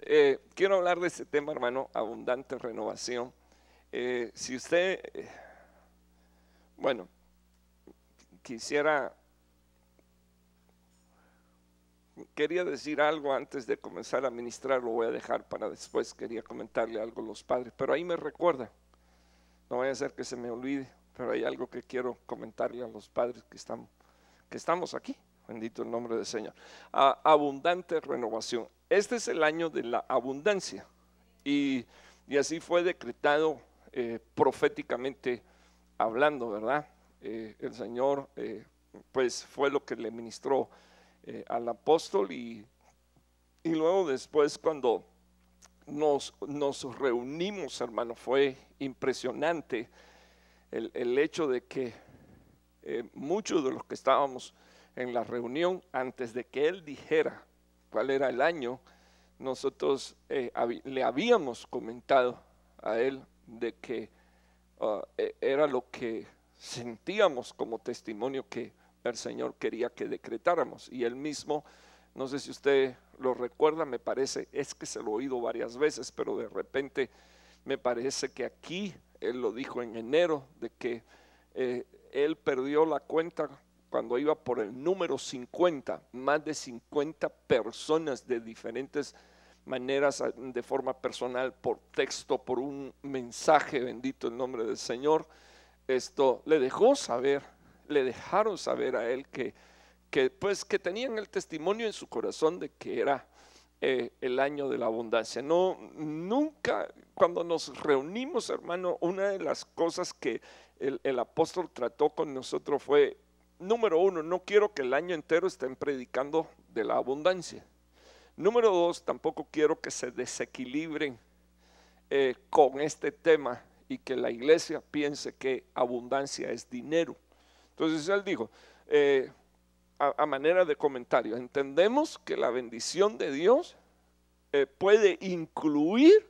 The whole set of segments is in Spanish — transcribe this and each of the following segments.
quiero hablar de este tema, hermano, abundante renovación. Si usted, bueno, quería decir algo antes de comenzar a ministrar, lo voy a dejar para después. Quería comentarle algo a los padres, pero ahí me recuerda, no vaya a ser que se me olvide, pero hay algo que quiero comentarle a los padres que estamos aquí. Bendito el nombre del Señor. Abundante renovación. Este es el año de la abundancia y así fue decretado proféticamente hablando, ¿verdad? El Señor pues fue lo que le ministró al apóstol y luego después cuando nos reunimos, hermano, fue impresionante el hecho de que muchos de los que estábamos en la reunión, antes de que él dijera cuál era el año, nosotros le habíamos comentado a él de que era lo que sentíamos como testimonio que el Señor quería que decretáramos. Y él mismo, no sé si usted lo recuerda, me parece, es que se lo he oído varias veces, pero de repente me parece que aquí él lo dijo en enero, de que él perdió la cuenta cuando iba por el número 50, más de 50 personas de diferentes maneras, de forma personal, por texto, por un mensaje, bendito el nombre del Señor. Esto le dejaron saber a él que tenían el testimonio en su corazón de que era el año de la abundancia. Nunca, cuando nos reunimos, hermano, una de las cosas que el apóstol trató con nosotros fue: número uno, no quiero que el año entero estén predicando de la abundancia. Número dos, tampoco quiero que se desequilibren con este tema y que la iglesia piense que abundancia es dinero. Entonces él dijo, a manera de comentario, entendemos que la bendición de Dios puede incluir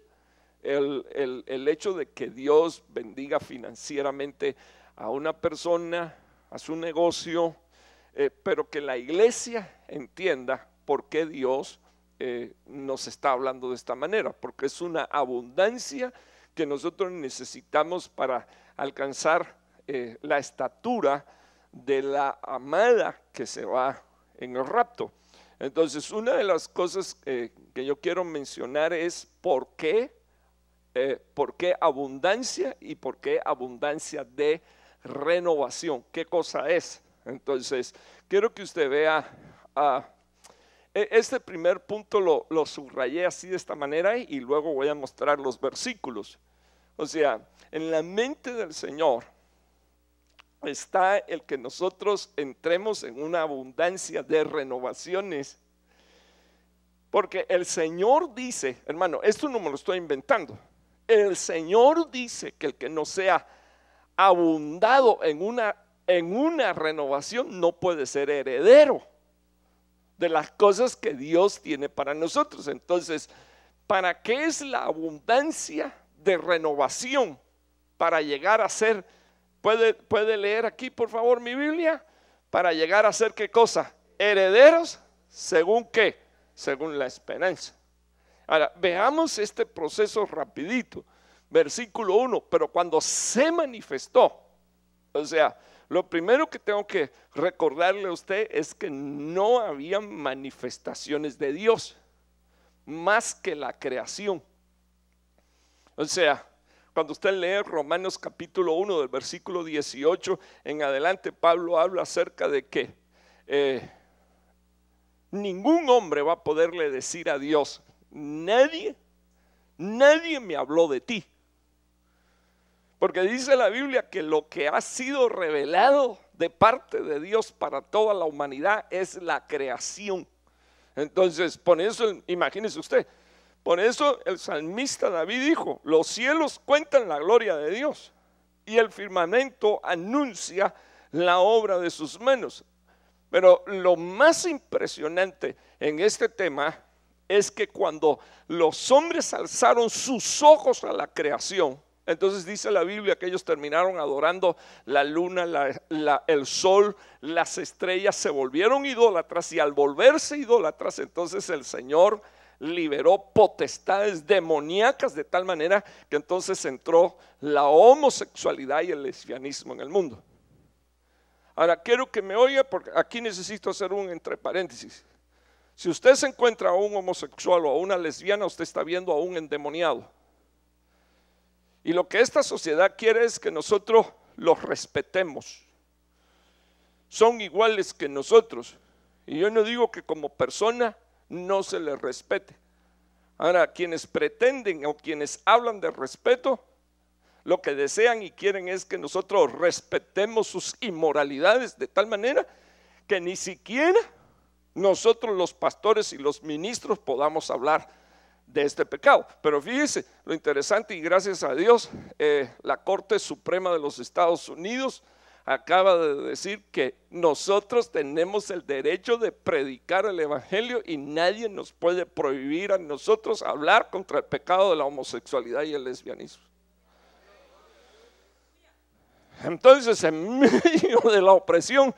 el hecho de que Dios bendiga financieramente a una persona, a su negocio, pero que la iglesia entienda por qué Dios nos está hablando de esta manera, porque es una abundancia que nosotros necesitamos para alcanzar la estatura de la amada que se va en el rapto. Entonces, una de las cosas que yo quiero mencionar es por qué abundancia y por qué abundancia de renovación. ¿Qué cosa es? Entonces, quiero que usted vea este primer punto, lo subrayé así de esta manera y luego voy a mostrar los versículos. O sea, en la mente del Señor está el que nosotros entremos en una abundancia de renovaciones, porque el Señor dice, hermano, esto no me lo estoy inventando, el Señor dice que el que no sea abundado en una renovación no puede ser heredero de las cosas que Dios tiene para nosotros. Entonces, ¿para qué es la abundancia de renovación? Para llegar a ser, ¿puede leer aquí por favor mi Biblia? Para llegar a ser ¿qué cosa? Herederos, ¿según qué? Según la esperanza. Ahora, veamos este proceso rapidito. Versículo 1, pero cuando se manifestó, o sea, lo primero que tengo que recordarle a usted es que no había manifestaciones de Dios más que la creación. O sea, cuando usted lee Romanos capítulo 1 del versículo 18 en adelante, Pablo habla acerca de que ningún hombre va a poderle decir a Dios, nadie me habló de ti. Porque dice la Biblia que lo que ha sido revelado de parte de Dios para toda la humanidad es la creación. Entonces, por eso, imagínese usted, por eso el salmista David dijo, los cielos cuentan la gloria de Dios y el firmamento anuncia la obra de sus manos. Pero lo más impresionante en este tema es que cuando los hombres alzaron sus ojos a la creación, entonces dice la Biblia que ellos terminaron adorando la luna, el sol, las estrellas, se volvieron idólatras, y al volverse idólatras, entonces el Señor liberó potestades demoníacas de tal manera que entonces entró la homosexualidad y el lesbianismo en el mundo. Ahora quiero que me oiga, porque aquí necesito hacer un entre paréntesis. Si usted se encuentra a un homosexual o a una lesbiana, usted está viendo a un endemoniado. Y lo que esta sociedad quiere es que nosotros los respetemos. Son iguales que nosotros. Y yo no digo que como persona no se les respete. Ahora, quienes pretenden o quienes hablan de respeto, lo que desean y quieren es que nosotros respetemos sus inmoralidades de tal manera que ni siquiera nosotros los pastores y los ministros podamos hablar de este pecado. Pero fíjese lo interesante, y gracias a Dios la Corte Suprema de los Estados Unidos acaba de decir que nosotros tenemos el derecho de predicar el evangelio y nadie nos puede prohibir a nosotros hablar contra el pecado de la homosexualidad y el lesbianismo. Entonces, en medio de la opresión,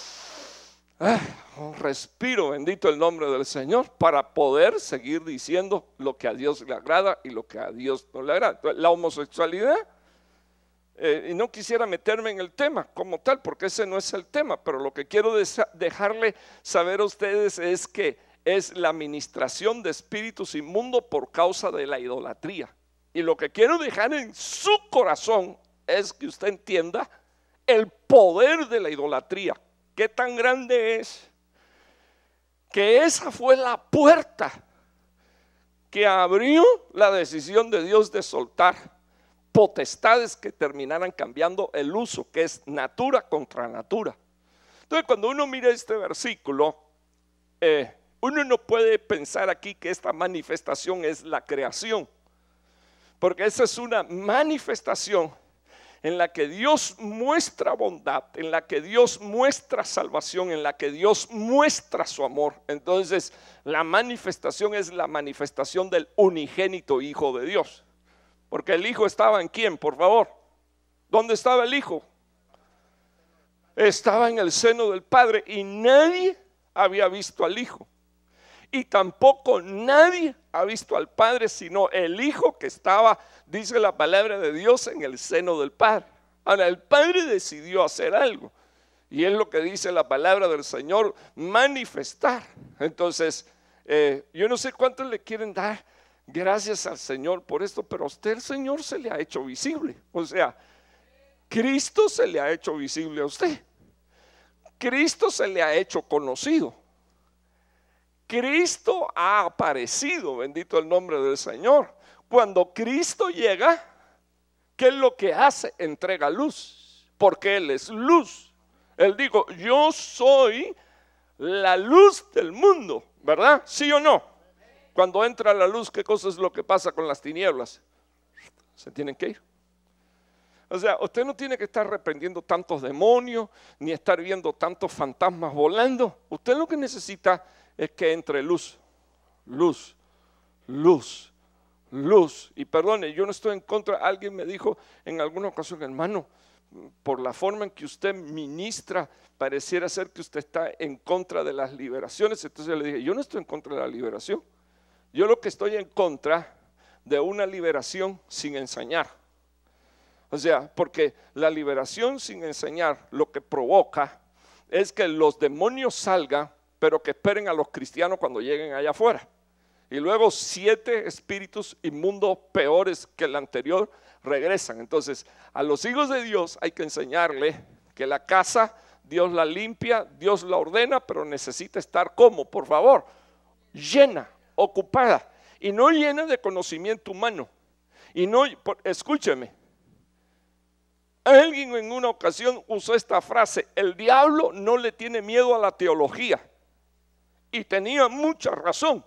un respiro, bendito el nombre del Señor, para poder seguir diciendo lo que a Dios le agrada y lo que a Dios no le agrada. La homosexualidad, y no quisiera meterme en el tema como tal, porque ese no es el tema, pero lo que quiero dejarle saber a ustedes es que es la administración de espíritus inmundos por causa de la idolatría. Y lo que quiero dejar en su corazón es que usted entienda el poder de la idolatría. Qué tan grande es que esa fue la puerta que abrió la decisión de Dios de soltar potestades que terminaran cambiando el uso, que es natura contra natura. Entonces, cuando uno mira este versículo, uno no puede pensar aquí que esta manifestación es la creación, porque esa es una manifestación en la que Dios muestra bondad, en la que Dios muestra salvación, en la que Dios muestra su amor. Entonces, la manifestación es la manifestación del unigénito Hijo de Dios. Porque el Hijo estaba en ¿quién, por favor? ¿Dónde estaba el Hijo? Estaba en el seno del Padre y nadie había visto al Hijo. Y tampoco nadie ha visto al Padre sino el Hijo que estaba, dice la palabra de Dios, en el seno del Padre. Ahora, el Padre decidió hacer algo y es lo que dice la palabra del Señor, manifestar. Entonces, yo no sé cuántos le quieren dar gracias al Señor por esto, pero a usted el Señor se le ha hecho visible. O sea, Cristo se le ha hecho visible a usted. Cristo se le ha hecho conocido. Cristo ha aparecido, bendito el nombre del Señor. Cuando Cristo llega, ¿qué es lo que hace? Entrega luz, porque Él es luz. Él dijo, yo soy la luz del mundo, ¿verdad? ¿Sí o no? Cuando entra la luz, ¿qué cosa es lo que pasa con las tinieblas? Se tienen que ir. O sea, usted no tiene que estar reprendiendo tantos demonios, ni estar viendo tantos fantasmas volando. Usted lo que necesita es que entre luz, luz, luz, luz. Y perdone, yo no estoy en contra. Alguien me dijo en alguna ocasión, hermano, por la forma en que usted ministra, pareciera ser que usted está en contra de las liberaciones. Entonces le dije, yo no estoy en contra de la liberación. Yo lo que estoy en contra de una liberación sin enseñar. O sea, porque la liberación sin enseñar lo que provoca es que los demonios salgan, pero que esperen a los cristianos cuando lleguen allá afuera. Y luego 7 espíritus inmundos peores que el anterior regresan. Entonces, a los hijos de Dios hay que enseñarle que la casa Dios la limpia, Dios la ordena, pero necesita estar como, por favor, llena, ocupada, y no llena de conocimiento humano. Y no, escúcheme, alguien en una ocasión usó esta frase: el diablo no le tiene miedo a la teología, y tenía mucha razón.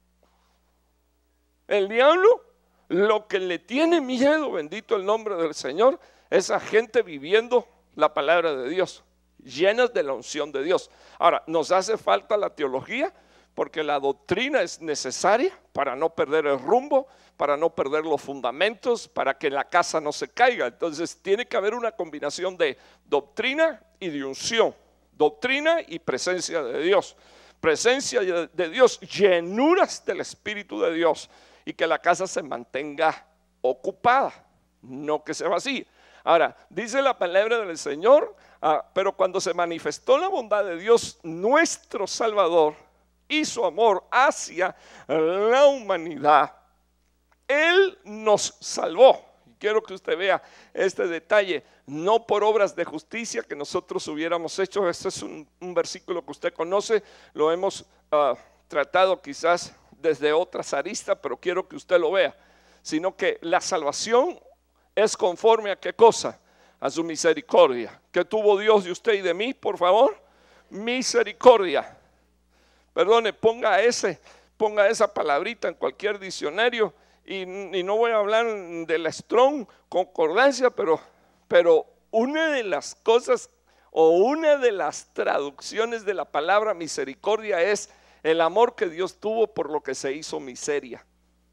El diablo lo que le tiene miedo, bendito el nombre del Señor, es a gente viviendo la palabra de Dios, llenas de la unción de Dios. Ahora, nos hace falta la teología, porque la doctrina es necesaria para no perder el rumbo, para no perder los fundamentos, para que la casa no se caiga. Entonces tiene que haber una combinación de doctrina y de unción, doctrina y presencia de Dios. presencia de Dios, llenuras del Espíritu de Dios, y que la casa se mantenga ocupada, no que se vacíe. Ahora, dice la palabra del Señor, pero cuando se manifestó la bondad de Dios, nuestro Salvador, y su amor hacia la humanidad, Él nos salvó. Quiero que usted vea este detalle, no por obras de justicia que nosotros hubiéramos hecho. Este es un versículo que usted conoce, lo hemos tratado quizás desde otras aristas, pero quiero que usted lo vea, sino que la salvación es conforme a qué cosa, a su misericordia. ¿Qué tuvo Dios de usted y de mí, por favor? Misericordia. Perdone, ponga esa palabrita en cualquier diccionario. Y no voy a hablar de la Strong Concordancia, pero una de las cosas o una de las traducciones de la palabra misericordia es el amor que Dios tuvo por lo que se hizo miseria.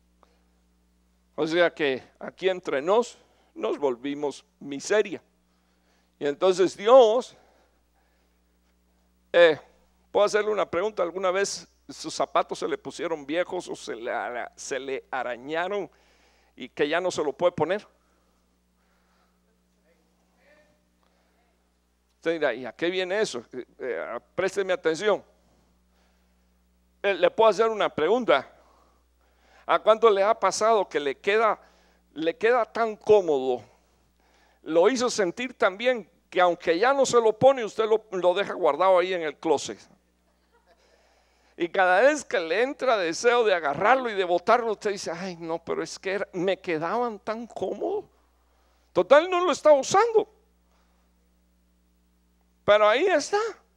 O sea que aquí entre nos volvimos miseria. Y entonces Dios, ¿puedo hacerle una pregunta? ¿Alguna vez sus zapatos se le pusieron viejos o se le arañaron y que ya no se lo puede poner? Usted dirá, ¿y a qué viene eso? Présteme atención. Le puedo hacer una pregunta. ¿A cuánto le ha pasado que le queda tan cómodo? Lo hizo sentir tan bien que aunque ya no se lo pone, usted lo deja guardado ahí en el closet. Y cada vez que le entra deseo de agarrarlo y de botarlo, usted dice, ay no, pero es que me quedaban tan cómodos. Total, no lo está usando, pero ahí está.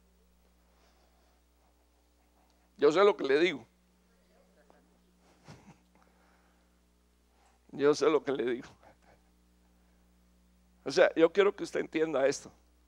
Yo sé lo que le digo. Yo sé lo que le digo. O sea, yo quiero que usted entienda esto.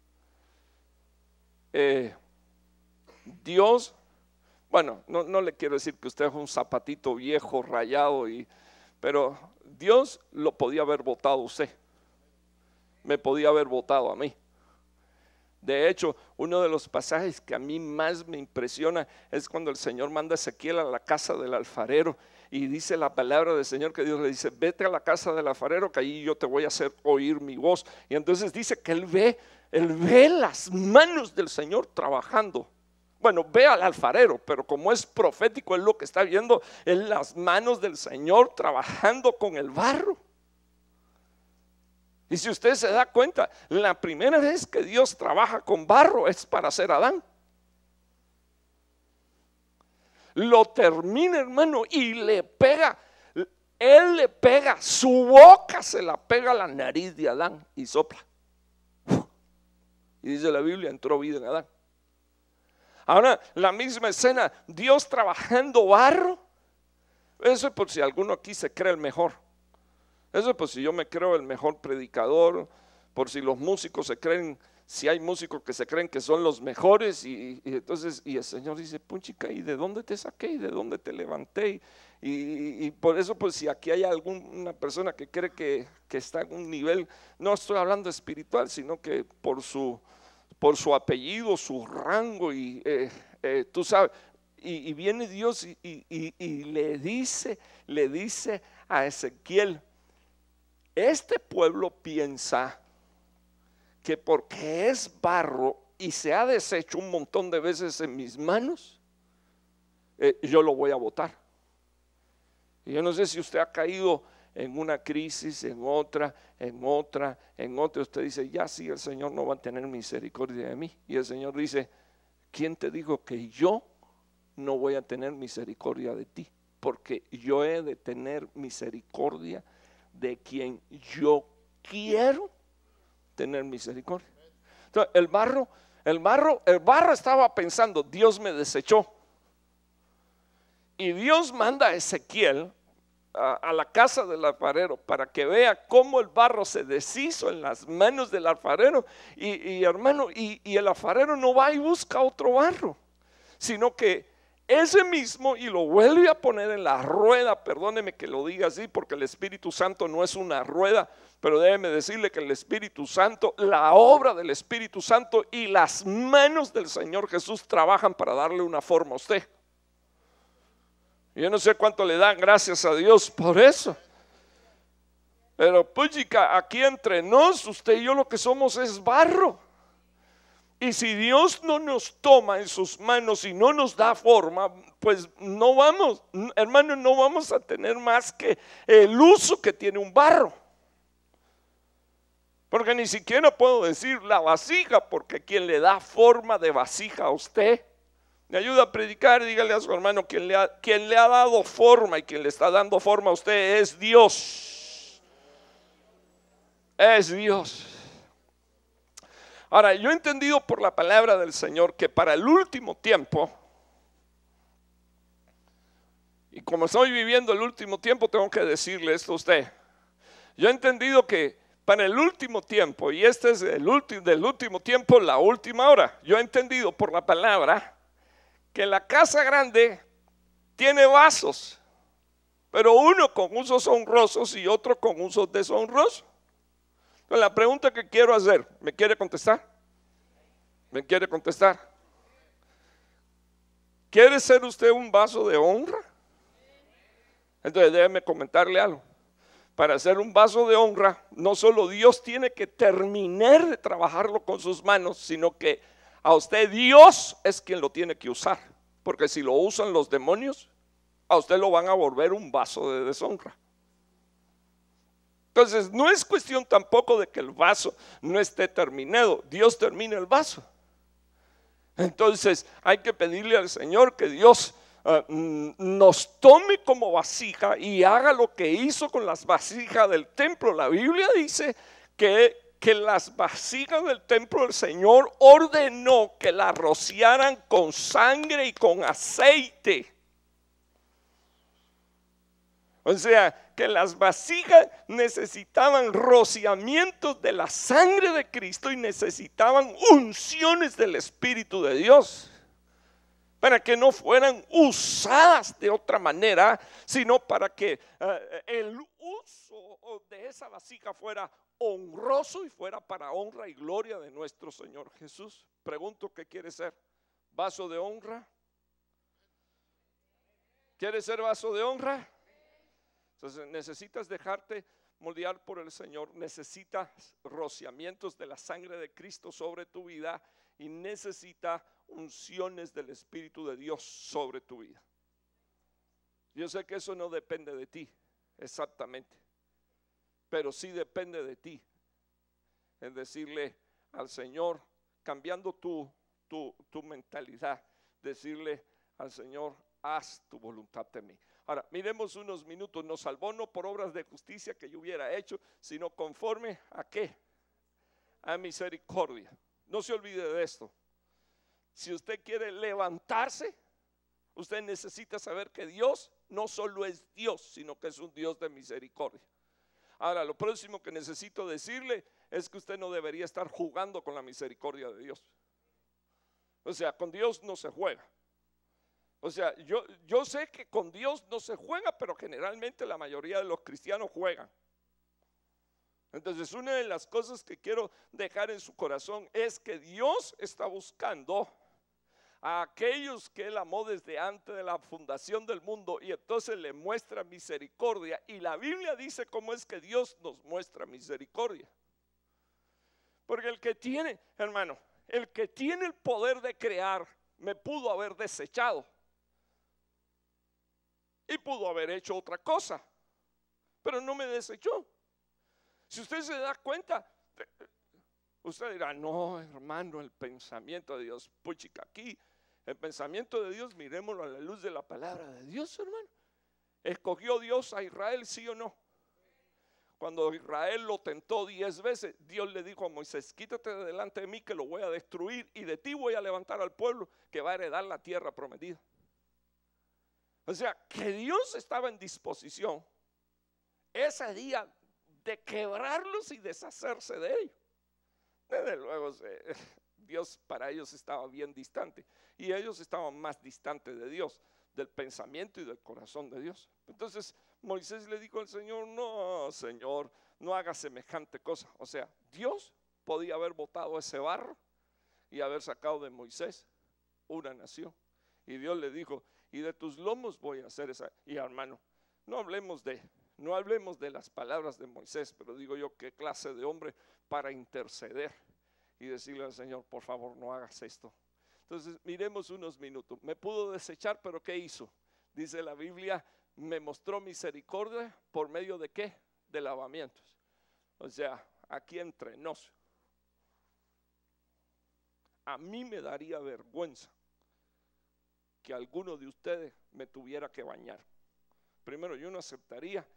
Dios, bueno, no le quiero decir que usted es un zapatito viejo, rayado, pero Dios lo podía haber botado a usted. Me podía haber botado a mí. De hecho, uno de los pasajes que a mí más me impresiona es cuando el Señor manda a Ezequiel a la casa del alfarero y dice la palabra del Señor que Dios le dice, vete a la casa del alfarero que allí yo te voy a hacer oír mi voz. Y entonces dice que él ve las manos del Señor trabajando. Bueno, ve al alfarero, pero como es profético, él lo que está viendo es las manos del Señor trabajando con el barro. Y si usted se da cuenta, la primera vez que Dios trabaja con barro es para hacer a Adán. Lo termina, hermano, y le pega, él le pega, su boca se la pega a la nariz de Adán y sopla. Y dice la Biblia, entró vida en Adán. Ahora, la misma escena, Dios trabajando barro. Eso es por si alguno aquí se cree el mejor. Eso es por si yo me creo el mejor predicador, por si los músicos se creen, si hay músicos que se creen que son los mejores y entonces el Señor dice, puchica, ¿y de dónde te saqué? ¿Y de dónde te levanté? Y por eso, pues si aquí hay alguna persona que cree que está en un nivel, no estoy hablando espiritual, sino que por su apellido, su rango y tú sabes, y viene Dios y le dice a Ezequiel, este pueblo piensa que porque es barro y se ha deshecho un montón de veces en mis manos, yo lo voy a botar. Y yo no sé si usted ha caído en una crisis, en otra. Usted dice, ya sí, el Señor no va a tener misericordia de mí. Y el Señor dice, ¿quién te dijo que yo no voy a tener misericordia de ti? Porque yo he de tener misericordia de quien yo quiero tener misericordia. Entonces, el barro estaba pensando, Dios me desechó. Y Dios manda a Ezequiel a la casa del alfarero para que vea cómo el barro se deshizo en las manos del alfarero. Y hermano, y el alfarero no va y busca otro barro, sino que ese mismo y lo vuelve a poner en la rueda. Perdóneme que lo diga así, porque el Espíritu Santo no es una rueda, pero déjeme decirle que el Espíritu Santo, la obra del Espíritu Santo y las manos del Señor Jesús trabajan para darle una forma a usted. Yo no sé cuánto le dan gracias a Dios por eso, pero puchica, aquí entre nos, usted y yo lo que somos es barro. Y si Dios no nos toma en sus manos y no nos da forma, pues no vamos, hermano, no vamos a tener más que el uso que tiene un barro. Porque ni siquiera puedo decir la vasija, porque quien le da forma de vasija a usted, me ayuda a predicar, dígale a su hermano, quien le ha dado forma y quien le está dando forma a usted es Dios. Es Dios. Ahora, yo he entendido por la palabra del Señor que para el último tiempo, y como estoy viviendo el último tiempo, tengo que decirle esto a usted. Yo he entendido que para el último tiempo, y este es del último tiempo, la última hora, yo he entendido por la palabra que la casa grande tiene vasos, pero uno con usos honrosos y otro con usos deshonrosos. Entonces, la pregunta que quiero hacer, ¿me quiere contestar? ¿Me quiere contestar? ¿Quiere ser usted un vaso de honra? Entonces déjeme comentarle algo. Para ser un vaso de honra, no solo Dios tiene que terminar de trabajarlo con sus manos, sino que a usted Dios es quien lo tiene que usar. Porque si lo usan los demonios, a usted lo van a volver un vaso de deshonra. Entonces no es cuestión tampoco de que el vaso no esté terminado. Dios termina el vaso. Entonces hay que pedirle al Señor que Dios nos tome como vasija y haga lo que hizo con las vasijas del templo. La Biblia dice que las vasijas del templo del Señor ordenó que las rociaran con sangre y con aceite. O sea, que las vasijas necesitaban rociamientos de la sangre de Cristo y necesitaban unciones del Espíritu de Dios para que no fueran usadas de otra manera, sino para que el uso de esa vasija fuera honroso y fuera para honra y gloria de nuestro Señor Jesús. Pregunto, ¿qué quiere ser? ¿Vaso de honra? ¿Quiere ser vaso de honra? Entonces necesitas dejarte moldear por el Señor, necesitas rociamientos de la sangre de Cristo sobre tu vida y necesitas unciones del Espíritu de Dios sobre tu vida. Yo sé que eso no depende de ti, exactamente, pero sí depende de ti, en decirle al Señor, cambiando tu mentalidad, decirle al Señor, haz tu voluntad en mí. Ahora, miremos unos minutos. Nos salvó no por obras de justicia que yo hubiera hecho, sino conforme a ¿qué? A misericordia. No se olvide de esto. Si usted quiere levantarse, usted necesita saber que Dios no solo es Dios, sino que es un Dios de misericordia. Ahora, lo próximo que necesito decirle es que usted no debería estar jugando con la misericordia de Dios. O sea, con Dios no se juega. O sea, yo sé que con Dios no se juega, pero generalmente la mayoría de los cristianos juegan. Entonces, una de las cosas que quiero dejar en su corazón es que Dios está buscando a aquellos que Él amó desde antes de la fundación del mundo, y entonces le muestra misericordia. Y la Biblia dice cómo es que Dios nos muestra misericordia. Porque el que tiene, hermano, el que tiene el poder de crear, me pudo haber desechado y pudo haber hecho otra cosa, pero no me desechó. Si usted se da cuenta, usted dirá, no, hermano, el pensamiento de Dios, puchica, aquí el pensamiento de Dios, miremoslo a la luz de la palabra de Dios, hermano. ¿Escogió Dios a Israel, sí o no? Cuando Israel lo tentó 10 veces, Dios le dijo a Moisés, quítate de delante de mí que lo voy a destruir y de ti voy a levantar al pueblo que va a heredar la tierra prometida. O sea, que Dios estaba en disposición ese día de quebrarlos y deshacerse de ellos. Desde luego, Dios para ellos estaba bien distante y ellos estaban más distantes de Dios, del pensamiento y del corazón de Dios. Entonces Moisés le dijo al Señor: no, Señor, no haga semejante cosa. O sea, Dios podía haber botado ese barro y haber sacado de Moisés una nación. Y Dios le dijo: y de tus lomos voy a hacer esa. Y hermano, no hablemos de las palabras de Moisés, pero digo yo, qué clase de hombre para interceder y decirle al Señor: por favor, no hagas esto. Entonces miremos unos minutos. Me pudo desechar, pero ¿qué hizo? Dice la Biblia: me mostró misericordia por medio de ¿qué? De lavamientos. O sea, aquí entre nos, a mí me daría vergüenza que alguno de ustedes me tuviera que bañar. Primero, yo no aceptaría.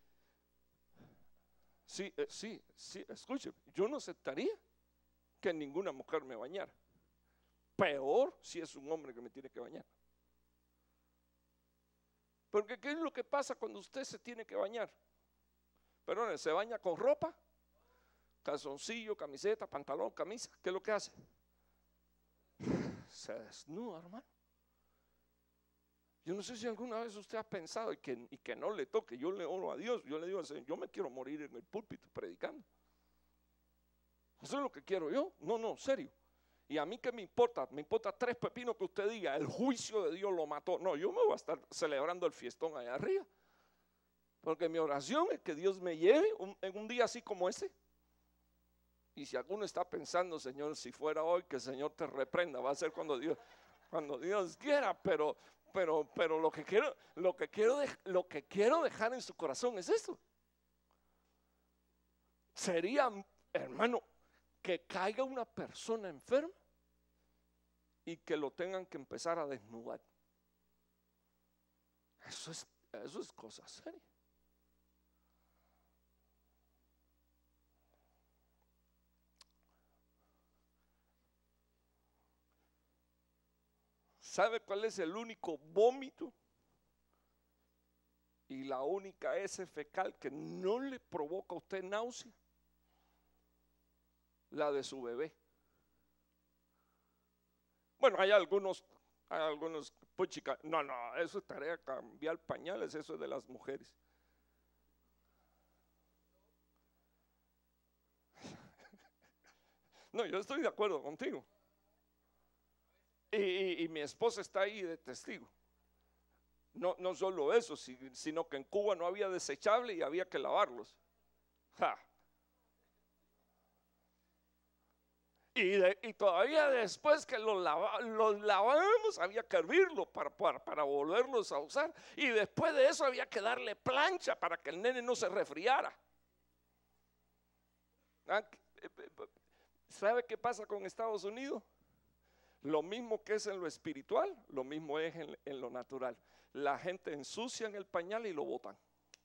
Sí, escuche, yo no aceptaría que ninguna mujer me bañara. Peor si es un hombre que me tiene que bañar. Porque ¿qué es lo que pasa cuando usted se tiene que bañar? Perdón, ¿se baña con ropa? Calzoncillo, camiseta, pantalón, camisa. ¿Qué es lo que hace? Se desnuda, hermano. Yo no sé si alguna vez usted ha pensado y que no le toque. Yo le oro a Dios, yo le digo al Señor: yo me quiero morir en el púlpito predicando. Eso es lo que quiero yo. No, serio. Y a mí qué me importa 3 pepinos que usted diga, el juicio de Dios lo mató. No, yo me voy a estar celebrando el fiestón allá arriba. Porque mi oración es que Dios me lleve en un día así como ese. Y si alguno está pensando: Señor, si fuera hoy, que el Señor te reprenda, va a ser cuando Dios quiera, pero lo que quiero dejar en su corazón es esto. Sería, hermano, que caiga una persona enferma y que lo tengan que empezar a desnudar. Eso es cosa seria. ¿Sabe cuál es el único vómito y la única heces fecal que no le provoca a usted náusea? La de su bebé. Bueno, hay algunos, pues chica, no, eso es tarea, cambiar pañales, eso es de las mujeres. No, yo estoy de acuerdo contigo. Y mi esposa está ahí de testigo. No solo eso, sino que en Cuba no había desechable y había que lavarlos. ¡Ja! Y todavía después que los lavábamos había que hervirlo para volverlos a usar. Y después de eso había que darle plancha para que el nene no se resfriara. ¿Sabe qué pasa con Estados Unidos? Lo mismo que es en lo espiritual, lo mismo es en lo natural. La gente ensucia en el pañal y lo botan.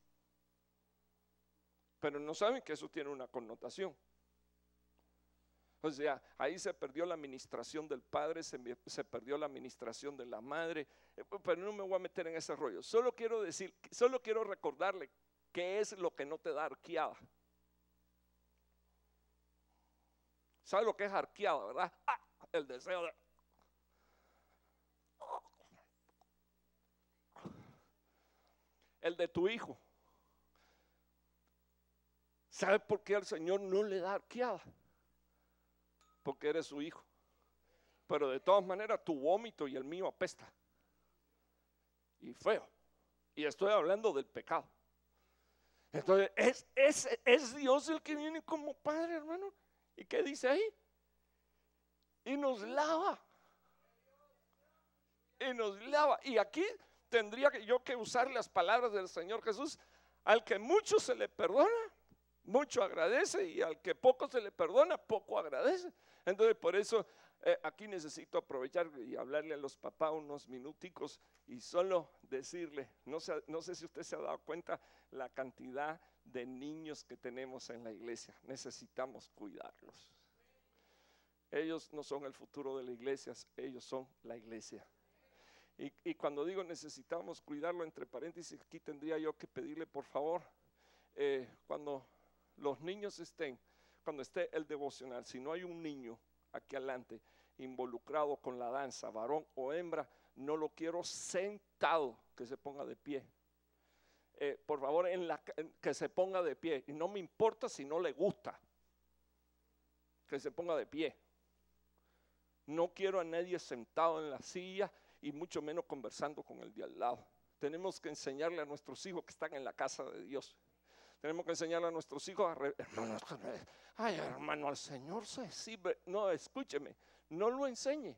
Pero no saben que eso tiene una connotación. O sea, ahí se perdió la administración del padre, se perdió la administración de la madre. Pero no me voy a meter en ese rollo. Solo quiero recordarle qué es lo que no te da arqueada. ¿Sabe lo que es arqueada, verdad? El deseo de... El de tu hijo. ¿Sabe por qué al Señor no le da arqueada? Porque eres su hijo. Pero de todas maneras tu vómito y el mío apesta. Y feo. Y estoy hablando del pecado. Entonces es Dios el que viene como padre, hermano. ¿Y qué dice ahí? Y nos lava. Y nos lava. Y aquí tendría yo que usar las palabras del Señor Jesús: al que mucho se le perdona, mucho agradece, y al que poco se le perdona, poco agradece. Entonces por eso aquí necesito aprovechar y hablarle a los papás unos minuticos y solo decirle, no sé si usted se ha dado cuenta la cantidad de niños que tenemos en la iglesia. Necesitamos cuidarlos. Ellos no son el futuro de la iglesia, ellos son la iglesia. Y cuando digo necesitamos cuidarlo, entre paréntesis, aquí tendría yo que pedirle por favor, cuando los niños cuando esté el devocional, si no hay un niño aquí adelante, involucrado con la danza, varón o hembra, no lo quiero sentado, que se ponga de pie. Por favor, que se ponga de pie. Y no me importa si no le gusta, que se ponga de pie. No quiero a nadie sentado en la silla y mucho menos conversando con el de al lado. Tenemos que enseñarle a nuestros hijos que están en la casa de Dios. Tenemos que enseñarle a nuestros hijos ay, hermano, al Señor se sirve. No, escúcheme, no lo enseñe.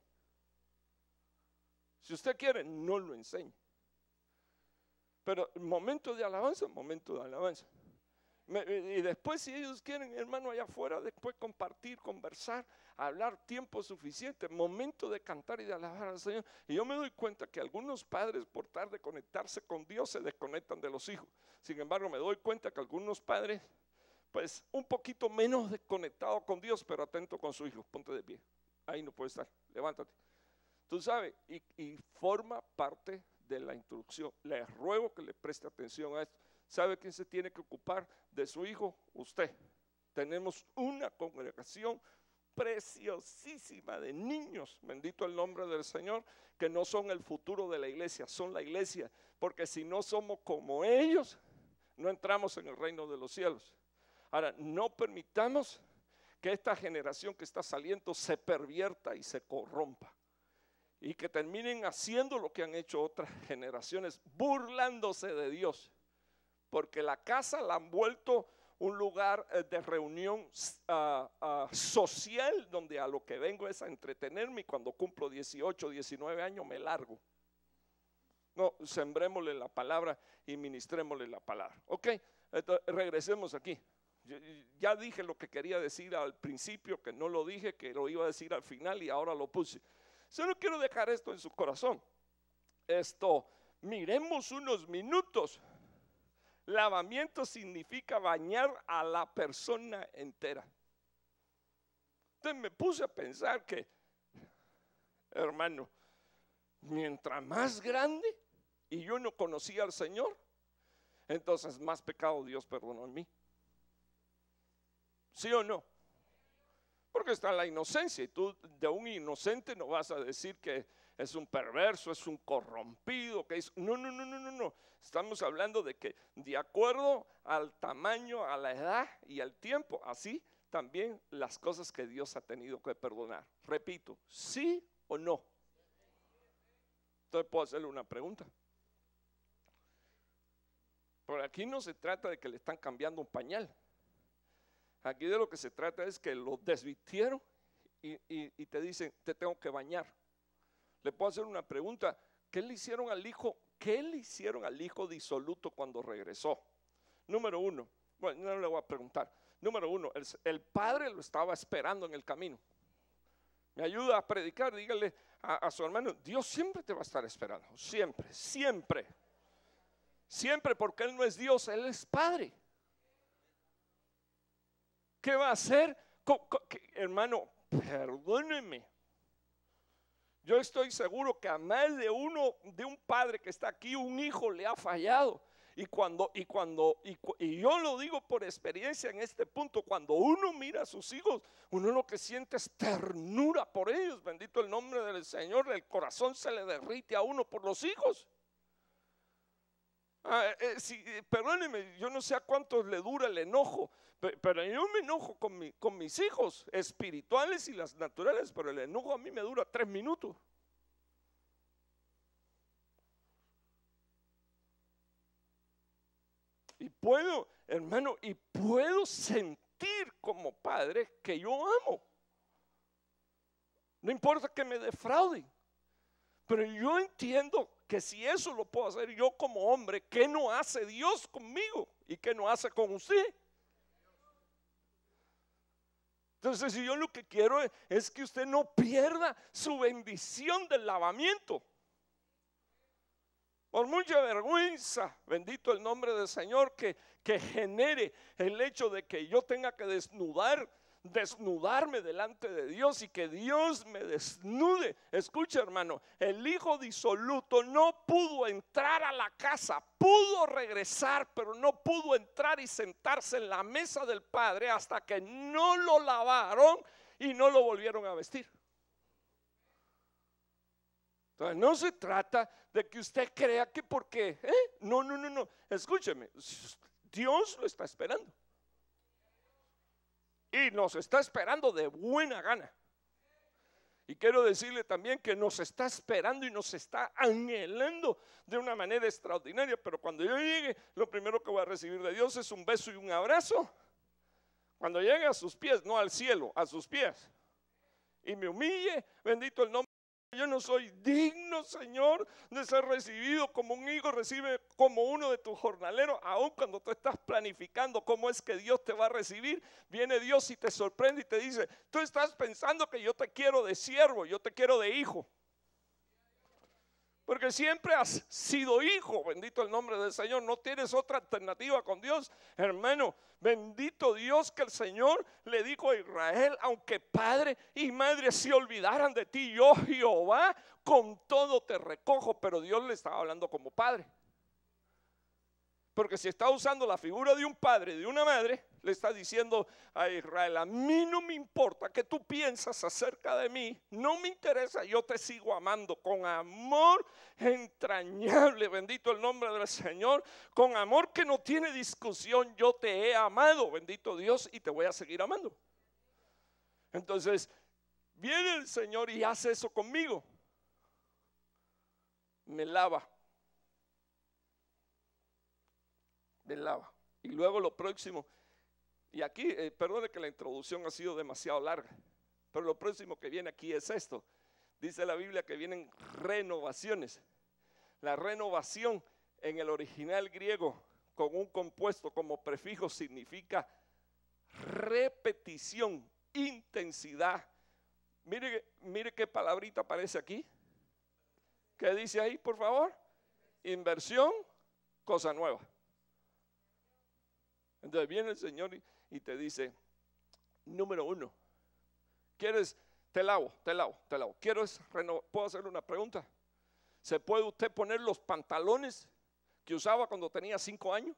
Si usted quiere, no lo enseñe. Pero momento de alabanza, momento de alabanza. Y después, si ellos quieren, hermano, allá afuera, después compartir, conversar, hablar tiempo suficiente, momento de cantar y de alabar al Señor. Y yo me doy cuenta que algunos padres, por tratar de conectarse con Dios, se desconectan de los hijos. Sin embargo, me doy cuenta que algunos padres, pues un poquito menos desconectados con Dios, pero atento con su hijo. Ponte de pie, ahí no puede estar, levántate. Tú sabes, y forma parte de la instrucción. Les ruego que le preste atención a esto. ¿Sabe quién se tiene que ocupar de su hijo? Usted. Tenemos una congregación preciosísima de niños, bendito el nombre del Señor, que no son el futuro de la iglesia, son la iglesia, porque si no somos como ellos, no entramos en el reino de los cielos. Ahora, no permitamos que esta generación que está saliendo se pervierta y se corrompa, y que terminen haciendo lo que han hecho otras generaciones, burlándose de Dios. Porque la casa la han vuelto un lugar de reunión social, donde a lo que vengo es a entretenerme, y cuando cumplo 18, 19 años me largo. No, sembrémosle la palabra y ministrémosle la palabra. Ok, entonces, regresemos aquí. Ya dije lo que quería decir al principio, que no lo dije, que lo iba a decir al final y ahora lo puse. Solo quiero dejar esto en su corazón. Miremos unos minutos. Lavamiento significa bañar a la persona entera. Entonces me puse a pensar que, hermano, mientras más grande y yo no conocía al Señor, entonces más pecado Dios perdonó en mí. ¿Sí o no? Porque está la inocencia, y tú de un inocente no vas a decir que es un perverso, es un corrompido, que es, no. Estamos hablando de que de acuerdo al tamaño, a la edad y al tiempo, así también las cosas que Dios ha tenido que perdonar. Repito, ¿sí o no? Entonces puedo hacerle una pregunta. Por aquí no se trata de que le están cambiando un pañal. Aquí de lo que se trata es que lo desvistieron y te dicen, te tengo que bañar. Le puedo hacer una pregunta. ¿Qué le hicieron al hijo? ¿Qué le hicieron al hijo disoluto cuando regresó? Número uno, bueno, no le voy a preguntar. Número uno, el padre lo estaba esperando en el camino. Me ayuda a predicar, dígale a su hermano, Dios siempre te va a estar esperando. Siempre, siempre. Siempre, porque Él no es Dios, Él es Padre. ¿Qué va a hacer? Hermano, perdóneme. Yo estoy seguro que a más de un padre que está aquí, un hijo le ha fallado. Y yo lo digo por experiencia en este punto, cuando uno mira a sus hijos, uno lo que siente es ternura por ellos. Bendito el nombre del Señor. El corazón se le derrite a uno por los hijos. Perdóneme, yo no sé a cuántos le dura el enojo, pero yo me enojo con mis hijos espirituales y las naturales, pero el enojo a mí me dura 3 minutos. Y puedo, hermano, sentir como padre que yo amo. No importa que me defrauden, pero yo entiendo que si eso lo puedo hacer yo como hombre, ¿qué no hace Dios conmigo? ¿Y qué no hace con usted? Entonces, si yo lo que quiero es que usted no pierda su bendición del lavamiento. Por mucha vergüenza, bendito el nombre del Señor, que genere el hecho de que yo tenga que desnudarme delante de Dios y que Dios me desnude. Escucha, hermano, el hijo disoluto no pudo entrar a la casa, pudo regresar, pero no pudo entrar y sentarse en la mesa del padre hasta que no lo lavaron y no lo volvieron a vestir. Entonces no se trata de que usted crea que porque, no, escúcheme, Dios lo está esperando. Y nos está esperando de buena gana. Y quiero decirle también que nos está esperando y nos está anhelando de una manera extraordinaria. Pero cuando yo llegue, lo primero que voy a recibir de Dios es un beso y un abrazo. Cuando llegue a sus pies, no al cielo, a sus pies, y me humille, bendito el nombre. Yo no soy digno, Señor, de ser recibido como un hijo, recibe como uno de tus jornaleros. Aun cuando tú estás planificando cómo es que Dios te va a recibir, viene Dios y te sorprende y te dice: tú estás pensando que yo te quiero de siervo, yo te quiero de hijo. Porque siempre has sido hijo, bendito el nombre del Señor. No tienes otra alternativa con Dios, hermano. Bendito Dios que el Señor le dijo a Israel: aunque padre y madre se olvidaran de ti, yo Jehová con todo te recojo. Pero Dios le estaba hablando como padre. Porque si está usando la figura de un padre, de una madre, le está diciendo a Israel: a mí no me importa que tú piensas acerca de mí, no me interesa, yo te sigo amando con amor entrañable, bendito el nombre del Señor, con amor que no tiene discusión. Yo te he amado, bendito Dios, y te voy a seguir amando. Entonces viene el Señor y hace eso conmigo, me lava. Y luego lo próximo, y aquí perdone que la introducción ha sido demasiado larga, pero lo próximo que viene aquí es esto. Dice la Biblia que vienen renovaciones. La renovación en el original griego con un compuesto como prefijo significa repetición, intensidad. Mire qué palabrita aparece aquí. ¿Qué dice ahí, por favor? Inversión, cosa nueva. Entonces viene el Señor y te dice: número uno, ¿quieres? Te lavo. ¿Puedo hacerle una pregunta? ¿Se puede usted poner los pantalones que usaba cuando tenía 5 años?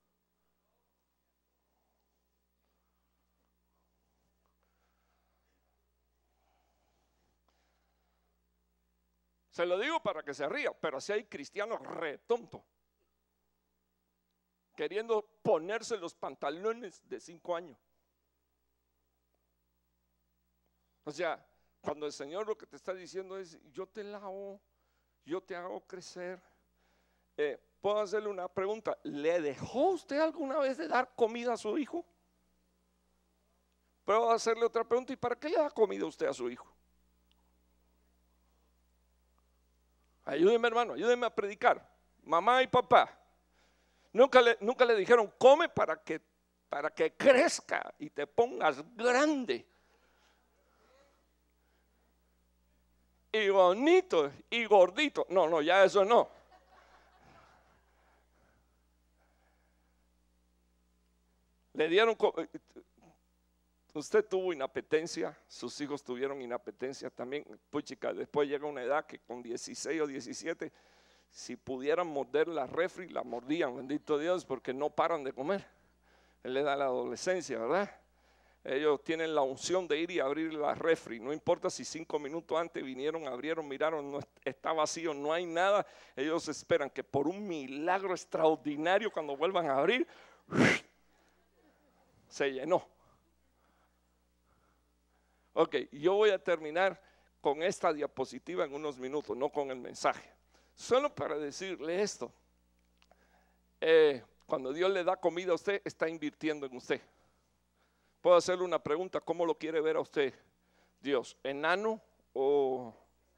Se lo digo para que se ría, pero si hay cristianos retontos queriendo ponerse los pantalones de 5 años. O sea, cuando el Señor lo que te está diciendo es: yo te lavo, yo te hago crecer. ¿Puedo hacerle una pregunta? ¿Le dejó usted alguna vez de dar comida a su hijo? ¿Puedo hacerle otra pregunta? ¿Y para qué le da comida usted a su hijo? Ayúdeme, hermano, ayúdeme a predicar. Mamá y papá nunca le dijeron: come para que crezca y te pongas grande y bonito y gordito. No, ya eso no. Le dieron, usted tuvo inapetencia, sus hijos tuvieron inapetencia también. Pues chica, después llega una edad que con 16 o 17, si pudieran morder la refri, la mordían, bendito Dios, porque no paran de comer. Él le da la adolescencia, ¿verdad? Ellos tienen la unción de ir y abrir la refri. No importa si 5 minutos antes vinieron, abrieron, miraron, no está vacío, no hay nada. Ellos esperan que por un milagro extraordinario, cuando vuelvan a abrir, se llenó. Ok, yo voy a terminar con esta diapositiva en unos minutos, no con el mensaje. Solo para decirle esto: cuando Dios le da comida a usted, está invirtiendo en usted. Puedo hacerle una pregunta: ¿cómo lo quiere ver a usted Dios? ¿Enano o...?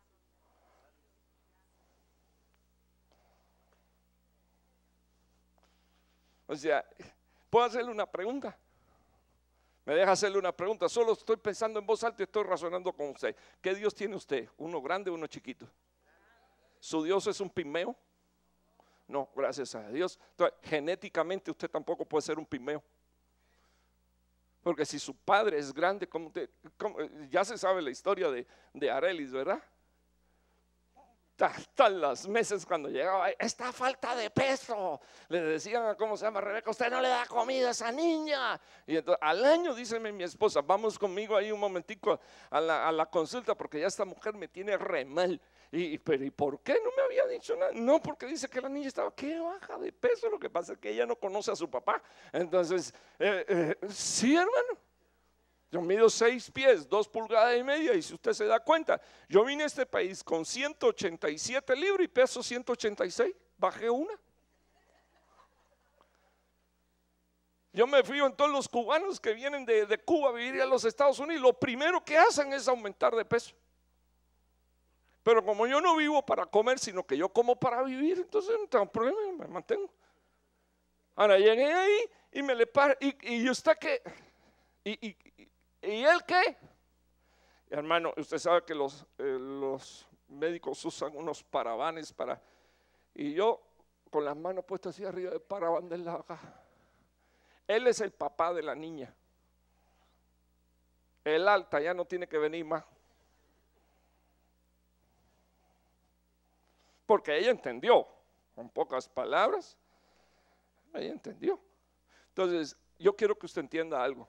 O sea, ¿puedo hacerle una pregunta? ¿Me deja hacerle una pregunta? Solo estoy pensando en voz alta y estoy razonando con usted. ¿Qué Dios tiene usted? ¿Uno grande o uno chiquito? ¿Su Dios es un pigmeo? No, gracias a Dios. Entonces, genéticamente usted tampoco puede ser un pigmeo. Porque si su padre es grande, ya se sabe la historia de Arelis, ¿verdad? hasta los meses cuando llegaba, está falta de peso. Le decían a cómo se llama Rebeca, usted no le da comida a esa niña. Y entonces al año, dice mi esposa, vamos conmigo ahí un momentico a la consulta, porque ya esta mujer me tiene re mal. Pero ¿y por qué no me había dicho nada? No, porque dice que la niña estaba, ¿qué baja de peso? Lo que pasa es que ella no conoce a su papá. Entonces, sí, hermano. Yo mido 6 pies, 2 pulgadas y media, y si usted se da cuenta, yo vine a este país con 187 libras y peso 186, bajé una. Yo me fío en todos los cubanos que vienen de Cuba a vivir a los Estados Unidos, lo primero que hacen es aumentar de peso. Pero como yo no vivo para comer, sino que yo como para vivir, entonces no tengo problema, me mantengo. Ahora llegué ahí y me le paro, y usted qué, ¿y él qué? Hermano, usted sabe que los médicos usan unos paravanes para, y yo con las manos puestas así arriba del paraván de la caja. Él es el papá de la niña. El alta ya no tiene que venir más. Porque ella entendió, con pocas palabras, ella entendió. Entonces, yo quiero que usted entienda algo.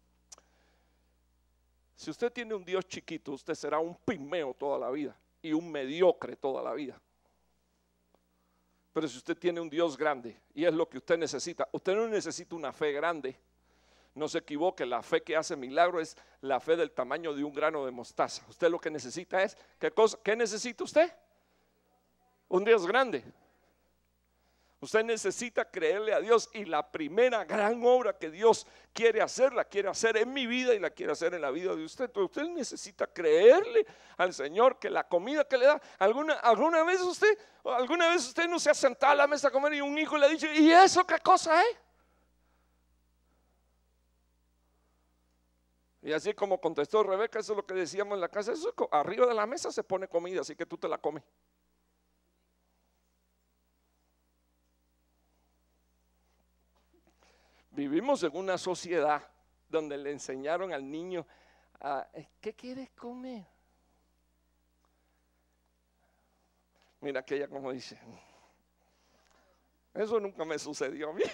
Si usted tiene un Dios chiquito, usted será un pigmeo toda la vida y un mediocre toda la vida. Pero si usted tiene un Dios grande, y es lo que usted necesita, usted no necesita una fe grande. No se equivoque, la fe que hace milagro es la fe del tamaño de un grano de mostaza. Usted lo que necesita es, ¿qué necesita usted? Un Dios grande. Usted necesita creerle a Dios, y la primera gran obra que Dios quiere hacer, la quiere hacer en mi vida y la quiere hacer en la vida de usted. Entonces usted necesita creerle al Señor que la comida que le da, alguna vez usted no se ha sentado a la mesa a comer y un hijo le ha dicho, ¿y eso qué cosa es? Y así como contestó Rebeca, eso es lo que decíamos en la casa, eso arriba de la mesa se pone comida, así que tú te la comes. Vivimos en una sociedad donde le enseñaron al niño, ¿qué quieres comer? Mira aquella como dice, eso nunca me sucedió a mí.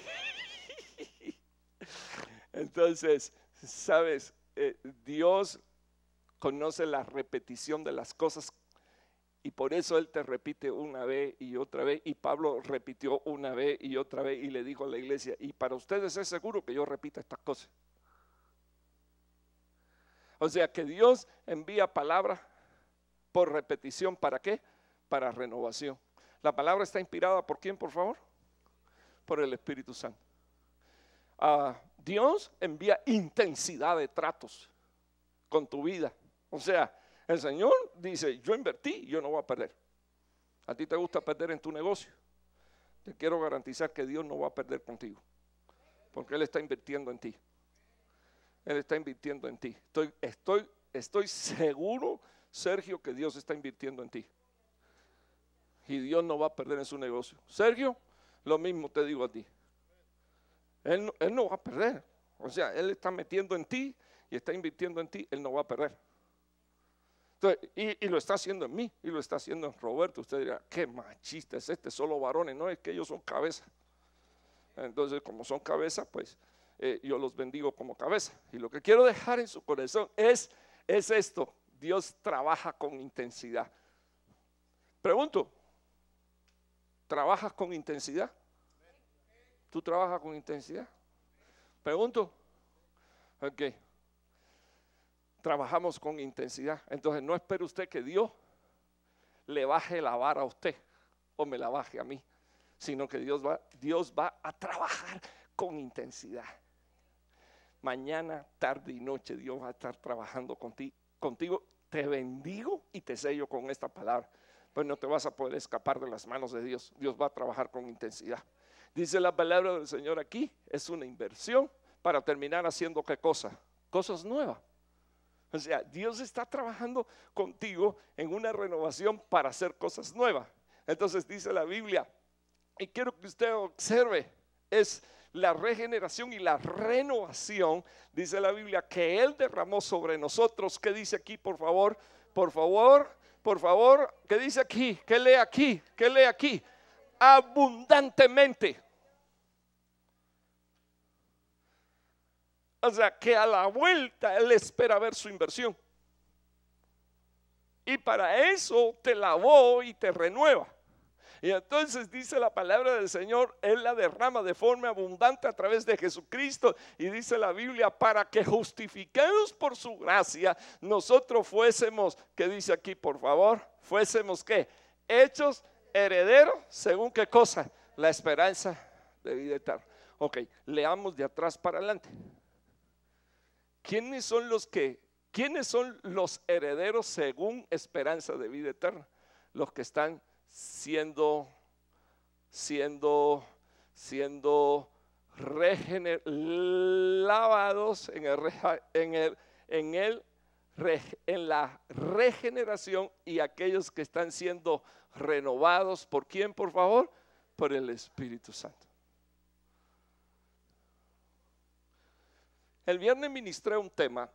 Entonces, sabes, Dios conoce la repetición de las cosas, y por eso Él te repite una vez y otra vez, y Pablo repitió una vez y otra vez y le dijo a la iglesia, y para ustedes es seguro que yo repita estas cosas. O sea que Dios envía palabra por repetición, ¿para qué? Para renovación. La palabra está inspirada ¿por quién, por favor? Por el Espíritu Santo. Dios envía intensidad de tratos con tu vida. O sea, el Señor dice, yo invertí, yo no voy a perder. A ti te gusta perder en tu negocio. Te quiero garantizar que Dios no va a perder contigo, porque Él está invirtiendo en ti. Él está invirtiendo en ti. Estoy seguro, Sergio, que Dios está invirtiendo en ti. Y Dios no va a perder en su negocio. Sergio, lo mismo te digo a ti. Él no va a perder. O sea, Él está metiendo en ti y está invirtiendo en ti, Él no va a perder. Entonces, y lo está haciendo en mí, y lo está haciendo en Roberto. Usted dirá, qué machista es este, solo varones. No, es que ellos son cabeza. Entonces, como son cabeza, pues yo los bendigo como cabeza. Y lo que quiero dejar en su corazón es esto: Dios trabaja con intensidad. Pregunto, ¿trabajas con intensidad? ¿Tú trabajas con intensidad? Pregunto. Ok. Trabajamos con intensidad. Entonces no espere usted que Dios le baje la vara a usted o me la baje a mí, sino que Dios va a trabajar con intensidad. Mañana, tarde y noche Dios va a estar trabajando contigo. Te bendigo y te sello con esta palabra, pues no te vas a poder escapar de las manos de Dios. Dios va a trabajar con intensidad. Dice la palabra del Señor aquí, es una inversión para terminar haciendo ¿qué cosa? Cosas nuevas. O sea, Dios está trabajando contigo en una renovación para hacer cosas nuevas. Entonces dice la Biblia, y quiero que usted observe, es la regeneración y la renovación, dice la Biblia, que Él derramó sobre nosotros. ¿Qué dice aquí, por favor? Por favor, por favor, ¿qué dice aquí? ¿Qué lee aquí? ¿Qué lee aquí? Abundantemente. O sea, que a la vuelta Él espera ver su inversión. Y para eso te lavó y te renueva. Y entonces dice la palabra del Señor, Él la derrama de forma abundante a través de Jesucristo. Y dice la Biblia, para que justificados por su gracia, nosotros fuésemos, ¿qué dice aquí por favor? Fuésemos ¿qué? Hechos herederos, ¿según qué cosa? La esperanza de vida eterna. Ok, leamos de atrás para adelante. ¿Quiénes son los herederos según esperanza de vida eterna? Los que están siendo lavados en la regeneración, y aquellos que están siendo renovados, ¿por quién, por favor? Por el Espíritu Santo. El viernes ministré un tema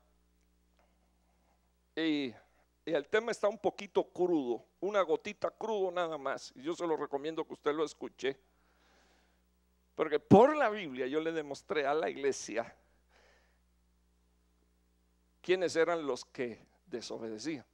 y el tema está un poquito crudo, una gotita crudo nada más, y yo se lo recomiendo que usted lo escuche, porque por la Biblia yo le demostré a la iglesia quiénes eran los que desobedecían.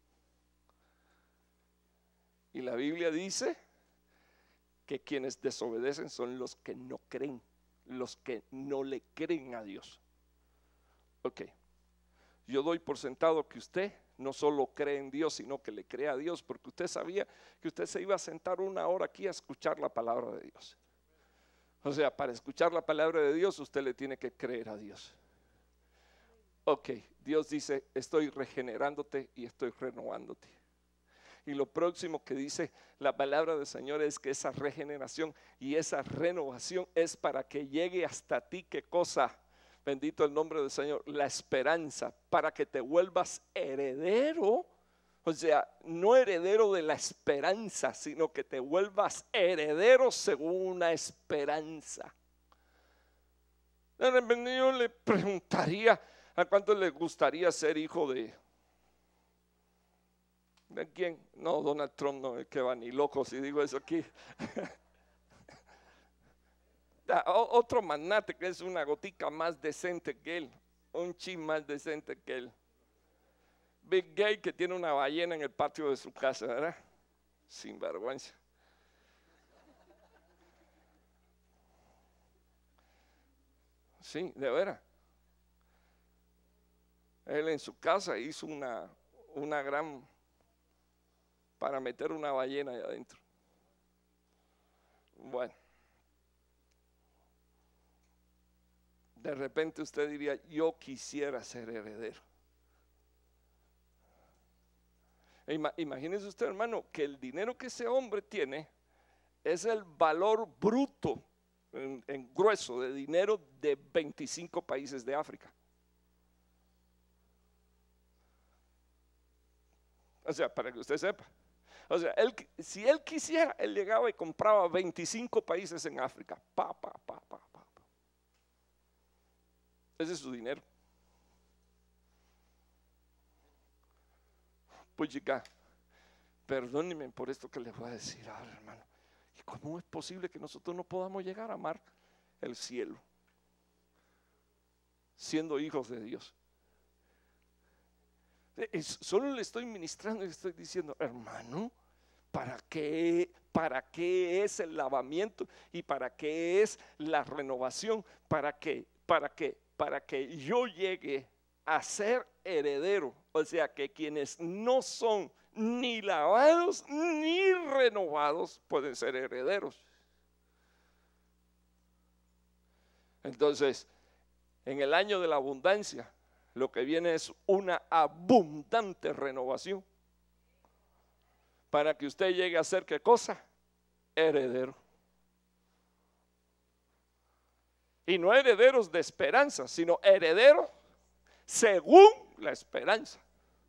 Y la Biblia dice que quienes desobedecen son los que no creen, los que no le creen a Dios. Ok, yo doy por sentado que usted no solo cree en Dios, sino que le cree a Dios, porque usted sabía que usted se iba a sentar una hora aquí a escuchar la palabra de Dios. O sea, para escuchar la palabra de Dios, usted le tiene que creer a Dios. Ok, Dios dice, estoy regenerándote y estoy renovándote. Y lo próximo que dice la palabra del Señor es que esa regeneración y esa renovación es para que llegue hasta ti, ¿qué cosa? Bendito el nombre del Señor, la esperanza, para que te vuelvas heredero. O sea, no heredero de la esperanza, sino que te vuelvas heredero según una esperanza. De repente yo le preguntaría, ¿a cuánto le gustaría ser hijo de quién? No, Donald Trump no, es que va ni loco si digo eso aquí. Otro magnate que es una gotica más decente que él, un chin más decente que él. Big Gay, que tiene una ballena en el patio de su casa, ¿verdad? Sin vergüenza. Sí, de veras. Él en su casa hizo una gran, para meter una ballena ahí adentro. Bueno. De repente usted diría, yo quisiera ser heredero. Imagínese usted, hermano, que el dinero que ese hombre tiene es el valor bruto en grueso de dinero de 25 países de África. O sea, para que usted sepa. O sea, si él quisiera, él llegaba y compraba 25 países en África. Ese es su dinero. Pues chica, perdónenme por esto que les voy a decir ahora, hermano. ¿Y cómo es posible que nosotros no podamos llegar a amar el cielo siendo hijos de Dios? Solo le estoy ministrando y le estoy diciendo, hermano, ¿para qué es el lavamiento y para qué es la renovación? ¿Para qué yo llegue a ser heredero? O sea, que quienes no son ni lavados ni renovados pueden ser herederos. Entonces, en el año de la abundancia, lo que viene es una abundante renovación para que usted llegue a ser ¿qué cosa? Heredero. Y no herederos de esperanza, sino herederos según la esperanza.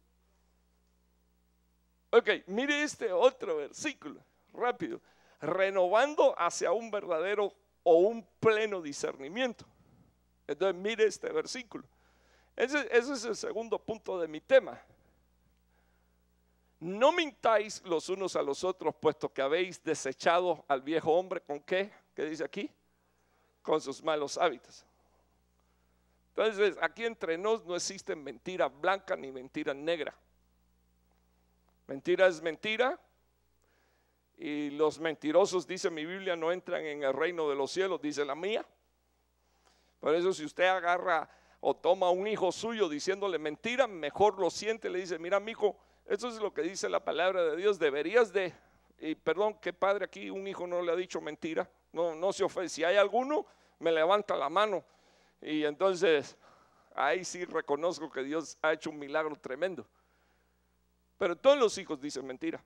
Ok, mire este otro versículo, rápido. Renovando hacia un verdadero o un pleno discernimiento. Entonces mire este versículo. Ese es el segundo punto de mi tema. no mintáis los unos a los otros, puesto que habéis desechado al viejo hombre. ¿Con qué? ¿Qué dice aquí? Con sus malos hábitos. Entonces, aquí entre nos no existe mentira blanca ni mentira negra. Mentira es mentira, y los mentirosos, dice mi Biblia, no entran en el reino de los cielos, dice la mía. Por eso, si usted agarra o toma a un hijo suyo diciéndole mentira, mejor lo siente, le dice: mira, mijo, eso es lo que dice la palabra de Dios, deberías de, y perdón, ¿qué padre aquí un hijo no le ha dicho mentira? No se ofende. Si hay alguno, me levanta la mano, y entonces ahí sí reconozco que Dios ha hecho un milagro tremendo. Pero todos los hijos dicen mentira.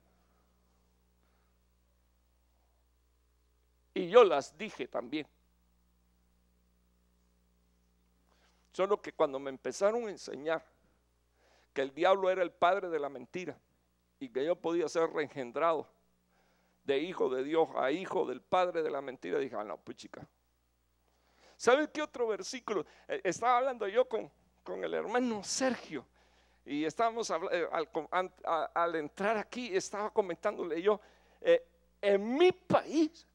Y yo las dije también. Solo que cuando me empezaron a enseñar que el diablo era el padre de la mentira y que yo podía ser reengendrado de hijo de Dios a hijo del padre de la mentira, dije: no, pues chica. ¿Sabes qué otro versículo? Estaba hablando yo con el hermano Sergio, y estábamos al entrar aquí, estaba comentándole yo, en mi país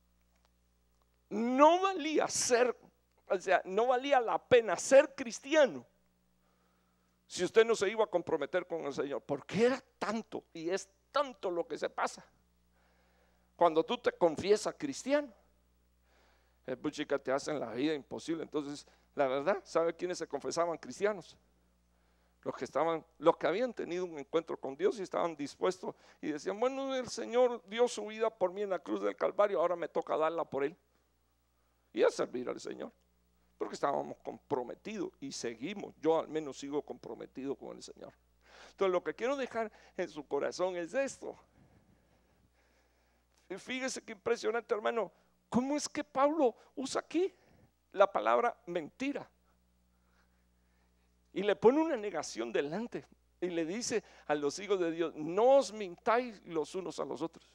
no valía ser, o sea, no valía la pena ser cristiano si usted no se iba a comprometer con el Señor, porque era tanto y es tanto lo que se pasa cuando tú te confiesas cristiano. Pues chica, te hacen la vida imposible. Entonces, la verdad, ¿sabe quiénes se confesaban cristianos? Los que habían tenido un encuentro con Dios y estaban dispuestos y decían: bueno, el Señor dio su vida por mí en la cruz del Calvario, ahora me toca darla por Él y a servir al Señor, porque estábamos comprometidos y seguimos. Yo al menos sigo comprometido con el Señor. Entonces, lo que quiero dejar en su corazón es esto. Fíjese qué impresionante, hermano, cómo es que Pablo usa aquí la palabra mentira y le pone una negación delante y le dice a los hijos de Dios: no os mintáis los unos a los otros.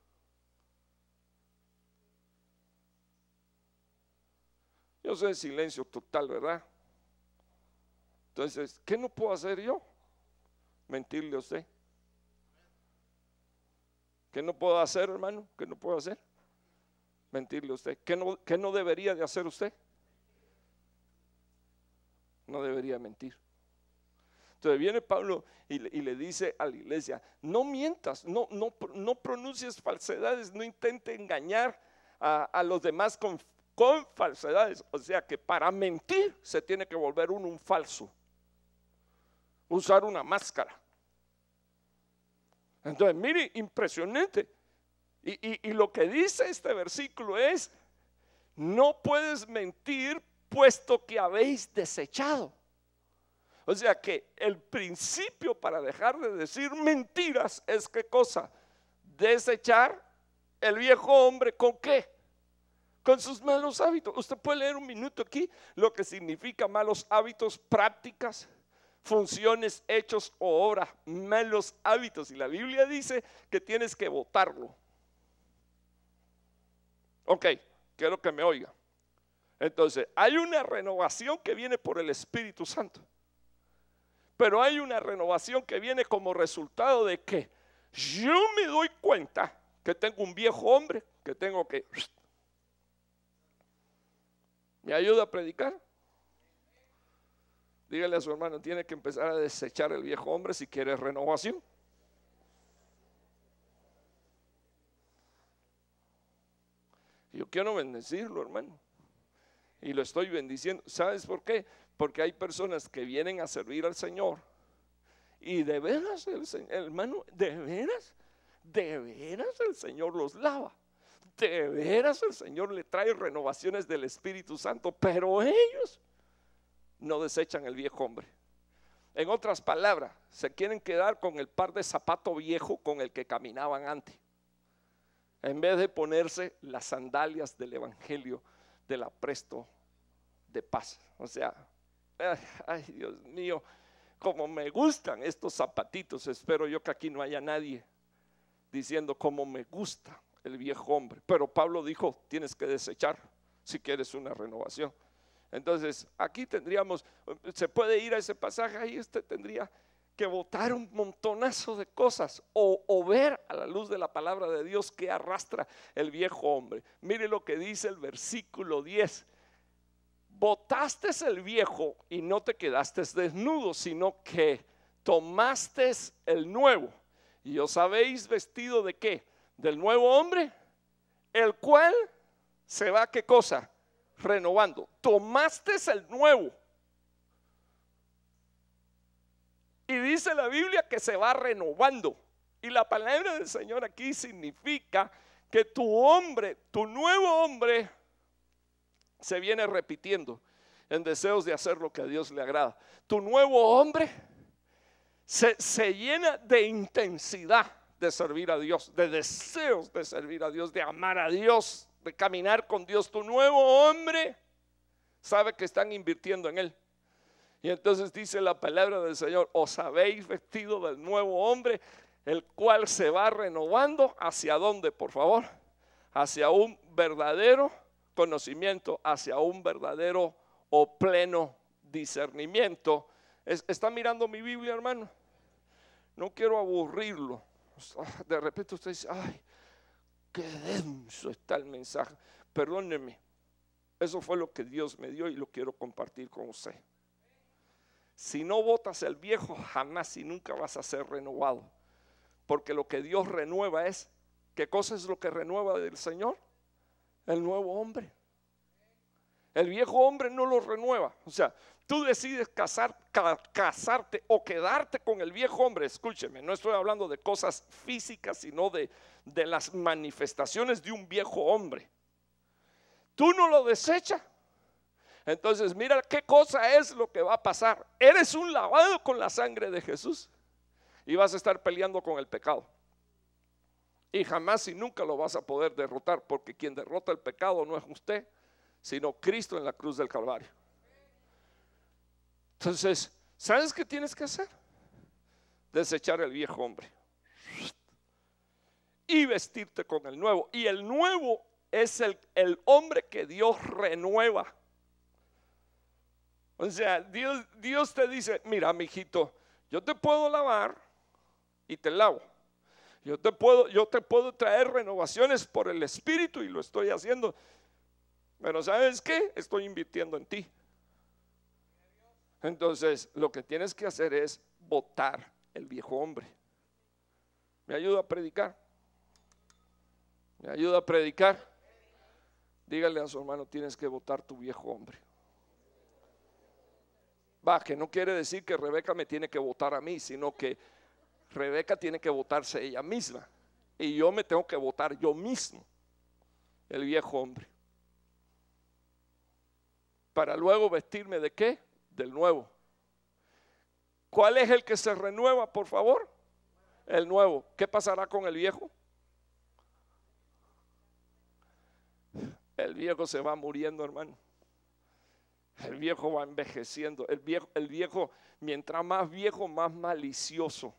Yo soy de silencio total, ¿verdad? Entonces, ¿qué no puedo hacer yo? Mentirle a usted. ¿Qué no puedo hacer, hermano? ¿Qué no puedo hacer? Mentirle a usted. ¿Qué no debería de hacer usted? No debería mentir. Entonces viene Pablo y le dice a la iglesia: no mientas, no pronuncies falsedades, no intente engañar a los demás con falsedades. O sea que para mentir se tiene que volver uno un falso, usar una máscara. Entonces, mire, impresionante. Y lo que dice este versículo es: no puedes mentir puesto que habéis desechado. O sea que el principio para dejar de decir mentiras es ¿qué cosa? Desechar el viejo hombre. ¿Con qué? Con sus malos hábitos. Usted puede leer un minuto aquí lo que significa malos hábitos, prácticas, funciones, hechos o obras. Malos hábitos. Y la Biblia dice que tienes que botarlo. Ok, quiero que me oiga. Entonces, hay una renovación que viene por el Espíritu Santo, pero hay una renovación que viene como resultado de que yo me doy cuenta que tengo un viejo hombre que tengo que... ¿Me ayuda a predicar? Dígale a su hermano: tiene que empezar a desechar el viejo hombre si quiere renovación. Yo quiero bendecirlo, hermano, y lo estoy bendiciendo. ¿Sabes por qué? Porque hay personas que vienen a servir al Señor y de veras hermano, de veras el Señor los lava, de veras el Señor le trae renovaciones del Espíritu Santo, pero ellos no desechan el viejo hombre. En otras palabras, se quieren quedar con el par de zapato viejo con el que caminaban antes, en vez de ponerse las sandalias del evangelio del apresto de paz. O sea, ay Dios mío, como me gustan estos zapatitos. Espero yo que aquí no haya nadie diciendo cómo me gusta el viejo hombre. Pero Pablo dijo: tienes que desechar si quieres una renovación. Entonces aquí tendríamos, se puede ir a ese pasaje, ahí tendría que botar un montonazo de cosas o ver a la luz de la palabra de Dios que arrastra el viejo hombre. Mire lo que dice el versículo 10. Botaste el viejo y no te quedaste desnudo, sino que tomaste el nuevo. Y os habéis vestido ¿de qué? Del nuevo hombre, el cual se va, ¿qué cosa? Renovando. Tomaste el nuevo. Y dice la Biblia que se va renovando. Y la palabra del Señor aquí significa que tu hombre, tu nuevo hombre, se viene repitiendo en deseos de hacer lo que a Dios le agrada. Tu nuevo hombre se llena de intensidad de servir a Dios, de deseos de servir a Dios, de amar a Dios, de caminar con Dios. Tu nuevo hombre sabe que están invirtiendo en él. Y entonces dice la palabra del Señor: os habéis vestido del nuevo hombre, el cual se va renovando. ¿Hacia dónde, por favor? Hacia un verdadero conocimiento, hacia un verdadero o pleno discernimiento. ¿Está mirando mi Biblia, hermano? No quiero aburrirlo. De repente usted dice: ay, qué denso está el mensaje. Perdóneme, eso fue lo que Dios me dio y lo quiero compartir con usted. Si no botas el viejo, jamás y nunca vas a ser renovado. Porque lo que Dios renueva es, ¿qué cosa es lo que renueva del Señor? El nuevo hombre. El viejo hombre no lo renueva. O sea, tú decides casarte o quedarte con el viejo hombre. Escúcheme, no estoy hablando de cosas físicas, sino de las manifestaciones de un viejo hombre. Tú no lo desechas. Entonces mira qué cosa es lo que va a pasar. Eres un lavado con la sangre de Jesús y vas a estar peleando con el pecado. Y jamás y nunca lo vas a poder derrotar, porque quien derrota el pecado no es usted, sino Cristo en la cruz del Calvario. Entonces, ¿sabes qué tienes que hacer? Desechar el viejo hombre y vestirte con el nuevo. Y el nuevo es el hombre que Dios renueva. O sea, Dios te dice: mira, mijito, yo te puedo lavar y te lavo. Yo te puedo traer renovaciones por el Espíritu, y lo estoy haciendo. Pero ¿sabes qué? Estoy invirtiendo en ti. Entonces, lo que tienes que hacer es botar el viejo hombre. ¿Me ayuda a predicar? ¿Me ayuda a predicar? Dígale a su hermano: tienes que botar tu viejo hombre. Va, que no quiere decir que Rebeca me tiene que votar a mí, sino que Rebeca tiene que votarse ella misma, y yo me tengo que votar yo mismo, el viejo hombre, para luego vestirme ¿de qué? Del nuevo. ¿Cuál es el que se renueva, por favor? El nuevo. ¿Qué pasará con el viejo? El viejo se va muriendo, hermano. El viejo va envejeciendo. El viejo, mientras más viejo, más malicioso.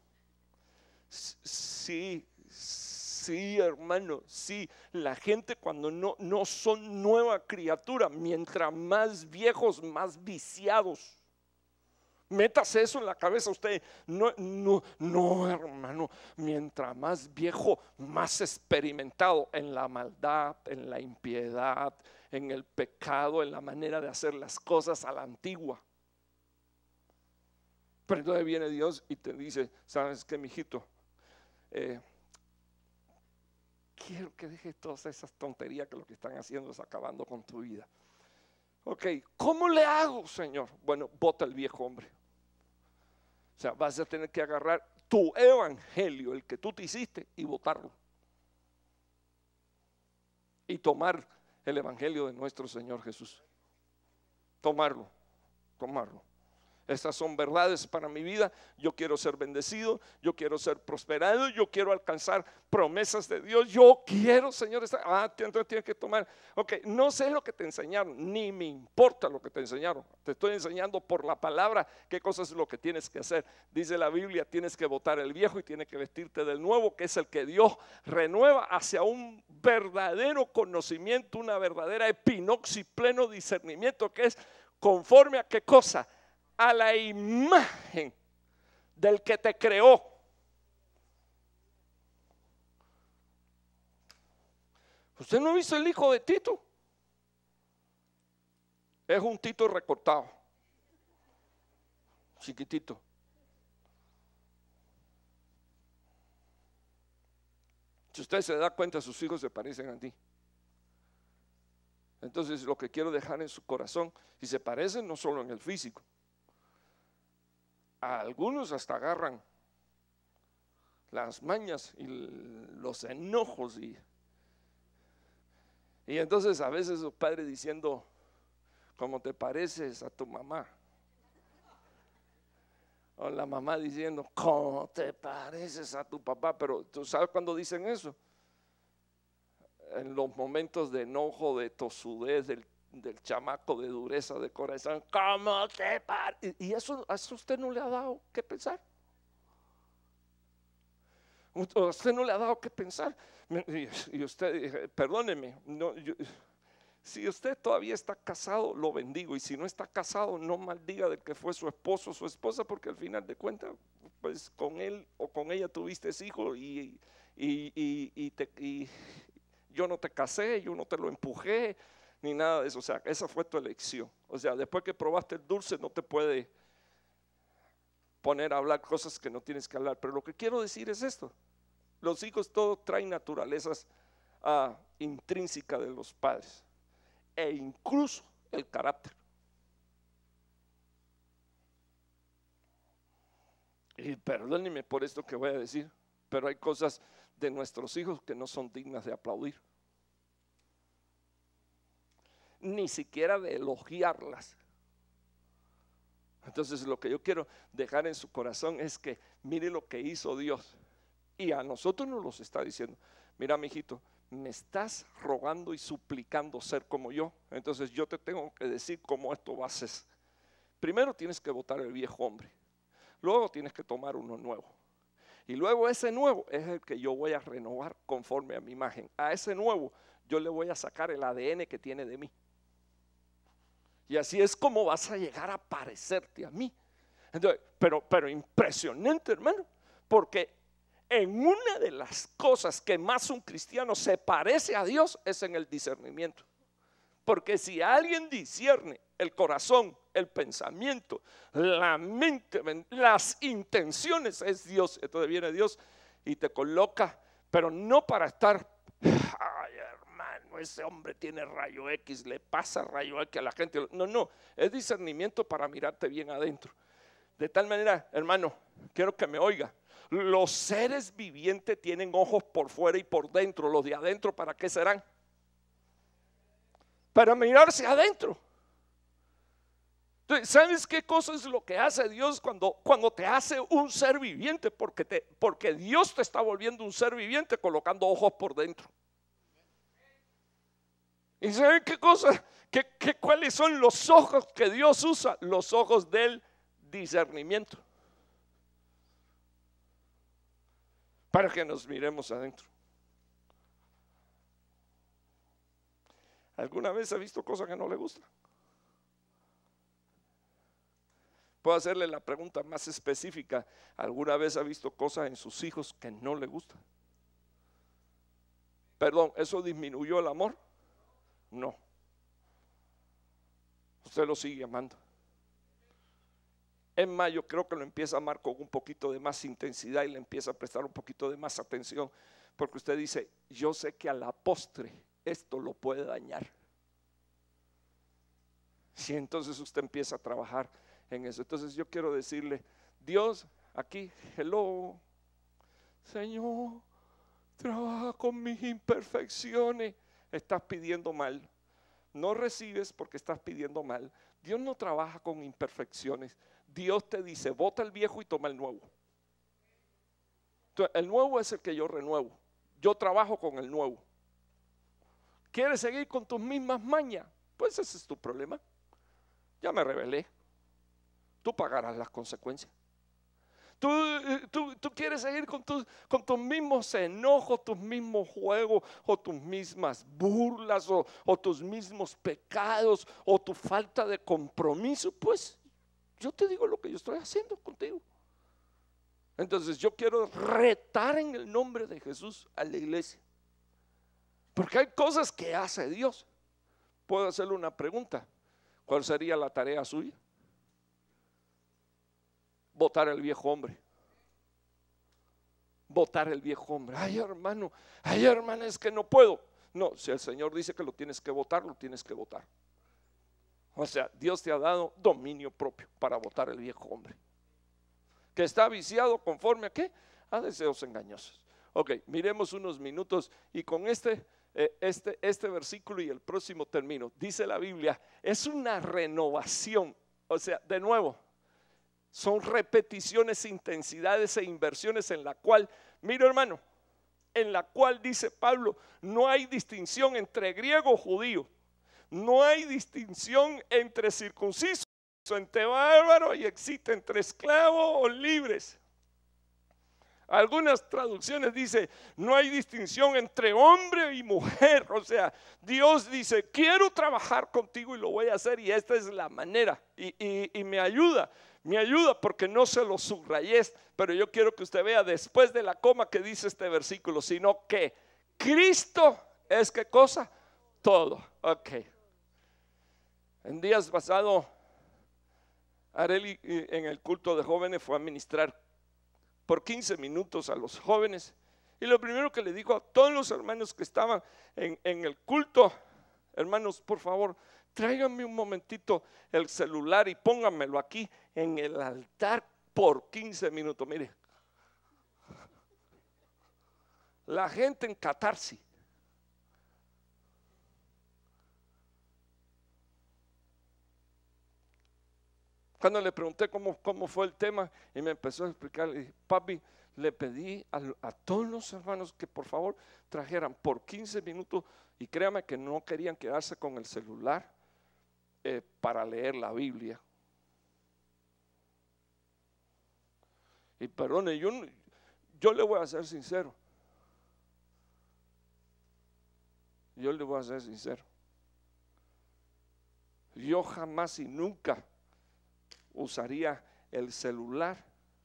Sí, hermano, sí. La gente cuando no son nueva criatura, mientras más viejos, más viciados. Métase eso en la cabeza usted. No, hermano. Mientras más viejo, más experimentado en la maldad, en la impiedad, en el pecado, en la manera de hacer las cosas a la antigua. Pero entonces viene Dios y te dice: ¿sabes qué, mijito? Quiero que dejes todas esas tonterías, que lo que están haciendo es acabando con tu vida. Ok, ¿cómo le hago, Señor? Bueno, bota el viejo hombre. O sea, vas a tener que agarrar tu evangelio, el que tú te hiciste, y botarlo. Y tomar el evangelio de nuestro Señor Jesús. Tomarlo. Estas son verdades para mi vida. Yo quiero ser bendecido, yo quiero ser prosperado, yo quiero alcanzar promesas de Dios. Yo quiero, Señor, entonces tienes que tomar. Ok, no sé lo que te enseñaron, ni me importa lo que te enseñaron. Te estoy enseñando por la palabra qué cosas es lo que tienes que hacer. Dice la Biblia: tienes que botar el viejo y tienes que vestirte del nuevo, que es el que Dios renueva hacia un verdadero conocimiento, una verdadera epinoxis, pleno discernimiento, que es conforme a qué cosa: a la imagen del que te creó. ¿Usted no ha visto el hijo de Tito? Es un Tito recortado, chiquitito. Si usted se da cuenta, sus hijos se parecen a ti. Entonces lo que quiero dejar en su corazón, y se parecen no solo en el físico, a algunos hasta agarran las mañas y los enojos y entonces a veces los padres diciendo, ¿cómo te pareces a tu mamá? O la mamá diciendo, ¿cómo te pareces a tu papá? Pero tú sabes cuando dicen eso, en los momentos de enojo, de tosudez, del chamaco, de dureza de corazón, ¿cómo te pareces? Y eso a usted no le ha dado que pensar. A usted no le ha dado que pensar. Y usted, perdóneme, no, si usted todavía está casado, lo bendigo. Y si no está casado, no maldiga del que fue su esposo o su esposa, porque al final de cuentas, pues con él o con ella tuviste hijo y yo no te casé, yo no te lo empujé, ni nada de eso. O sea, esa fue tu elección. O sea, después que probaste el dulce, no te puede poner a hablar cosas que no tienes que hablar. Pero lo que quiero decir es esto: los hijos todos traen naturalezas intrínsecas de los padres, e incluso el carácter. Y perdónenme por esto que voy a decir, pero hay cosas de nuestros hijos que no son dignas de aplaudir, ni siquiera de elogiarlas. Entonces lo que yo quiero dejar en su corazón es que mire lo que hizo Dios, y a nosotros nos los está diciendo. Mira, mijito, me estás rogando y suplicando ser como yo, entonces yo te tengo que decir cómo esto va a ser. Primero tienes que botar el viejo hombre, luego tienes que tomar uno nuevo, y luego ese nuevo es el que yo voy a renovar conforme a mi imagen. A ese nuevo yo le voy a sacar el ADN que tiene de mí, y así es como vas a llegar a parecerte a mí. Entonces, pero impresionante, hermano, porque en una de las cosas que más un cristiano se parece a Dios es en el discernimiento. Porque si alguien discierne el corazón, el pensamiento, la mente, las intenciones, es Dios. Entonces viene Dios y te coloca, pero no para estar, ay hermano, ese hombre tiene rayo X, le pasa rayo X a la gente. No, es discernimiento para mirarte bien adentro. De tal manera, hermano, quiero que me oiga. Los seres vivientes tienen ojos por fuera y por dentro. Los de adentro, ¿para qué serán? Para mirarse adentro. Entonces, ¿sabes qué cosa es lo que hace Dios cuando te hace un ser viviente? Porque Dios te está volviendo un ser viviente colocando ojos por dentro. ¿Y saben qué cosa? ¿Cuáles son los ojos que Dios usa? Los ojos del discernimiento. Para que nos miremos adentro. ¿Alguna vez ha visto cosas que no le gustan? Puedo hacerle la pregunta más específica. ¿Alguna vez ha visto cosas en sus hijos que no le gustan? Perdón, ¿eso disminuyó el amor? No. Usted lo sigue amando. En mayo creo que lo empieza a amar con un poquito de más intensidad y le empieza a prestar un poquito de más atención, porque usted dice, yo sé que a la postre esto lo puede dañar. Y entonces usted empieza a trabajar en eso. Entonces yo quiero decirle, Dios, aquí, hello, Señor, trabaja con mis imperfecciones. Estás pidiendo mal, no recibes porque estás pidiendo mal. Dios no trabaja con imperfecciones. Dios te dice, bota el viejo y toma el nuevo. Entonces, el nuevo es el que yo renuevo. Yo trabajo con el nuevo. ¿Quieres seguir con tus mismas mañas? Pues ese es tu problema. Ya me rebelé. Tú pagarás las consecuencias. Tú quieres seguir con tus mismos enojos, tus mismos juegos, o tus mismas burlas, o tus mismos pecados, o tu falta de compromiso. Pues yo te digo lo que yo estoy haciendo contigo. Entonces yo quiero retar en el nombre de Jesús a la iglesia, porque hay cosas que hace Dios. Puedo hacerle una pregunta: ¿cuál sería la tarea suya? Votar el viejo hombre. Votar el viejo hombre. Ay, hermano, ay, hermana, es que no puedo. No, si el Señor dice que lo tienes que votar, lo tienes que votar. O sea, Dios te ha dado dominio propio para votar el viejo hombre, que está viciado conforme a ¿qué? A deseos engañosos. Ok, miremos unos minutos y con este versículo y el próximo termino. Dice la Biblia, es una renovación. O sea, de nuevo, son repeticiones, intensidades e inversiones en la cual, mira hermano, en la cual dice Pablo, no hay distinción entre griego o judío, no hay distinción entre circunciso, entre bárbaro y excita, entre esclavos o libres. Algunas traducciones dice, no hay distinción entre hombre y mujer. O sea, Dios dice, quiero trabajar contigo y lo voy a hacer, y esta es la manera. Y me ayuda porque no se lo subrayé, pero yo quiero que usted vea después de la coma que dice este versículo, sino que Cristo es ¿qué cosa? Todo. Ok. En días pasados, Areli en el culto de jóvenes fue a ministrar por 15 minutos a los jóvenes, y lo primero que le dijo a todos los hermanos que estaban en el culto: hermanos, por favor, tráiganme un momentito el celular y pónganmelo aquí en el altar por 15 minutos. Mire, la gente en catarsis. Cuando le pregunté cómo fue el tema, y me empezó a explicar, le dije, papi, le pedí a todos los hermanos que por favor trajeran por 15 minutos, y créame que no querían quedarse con el celular para leer la Biblia. Y perdone, yo le voy a ser sincero. Yo le voy a ser sincero. Yo jamás y nunca usaría el celular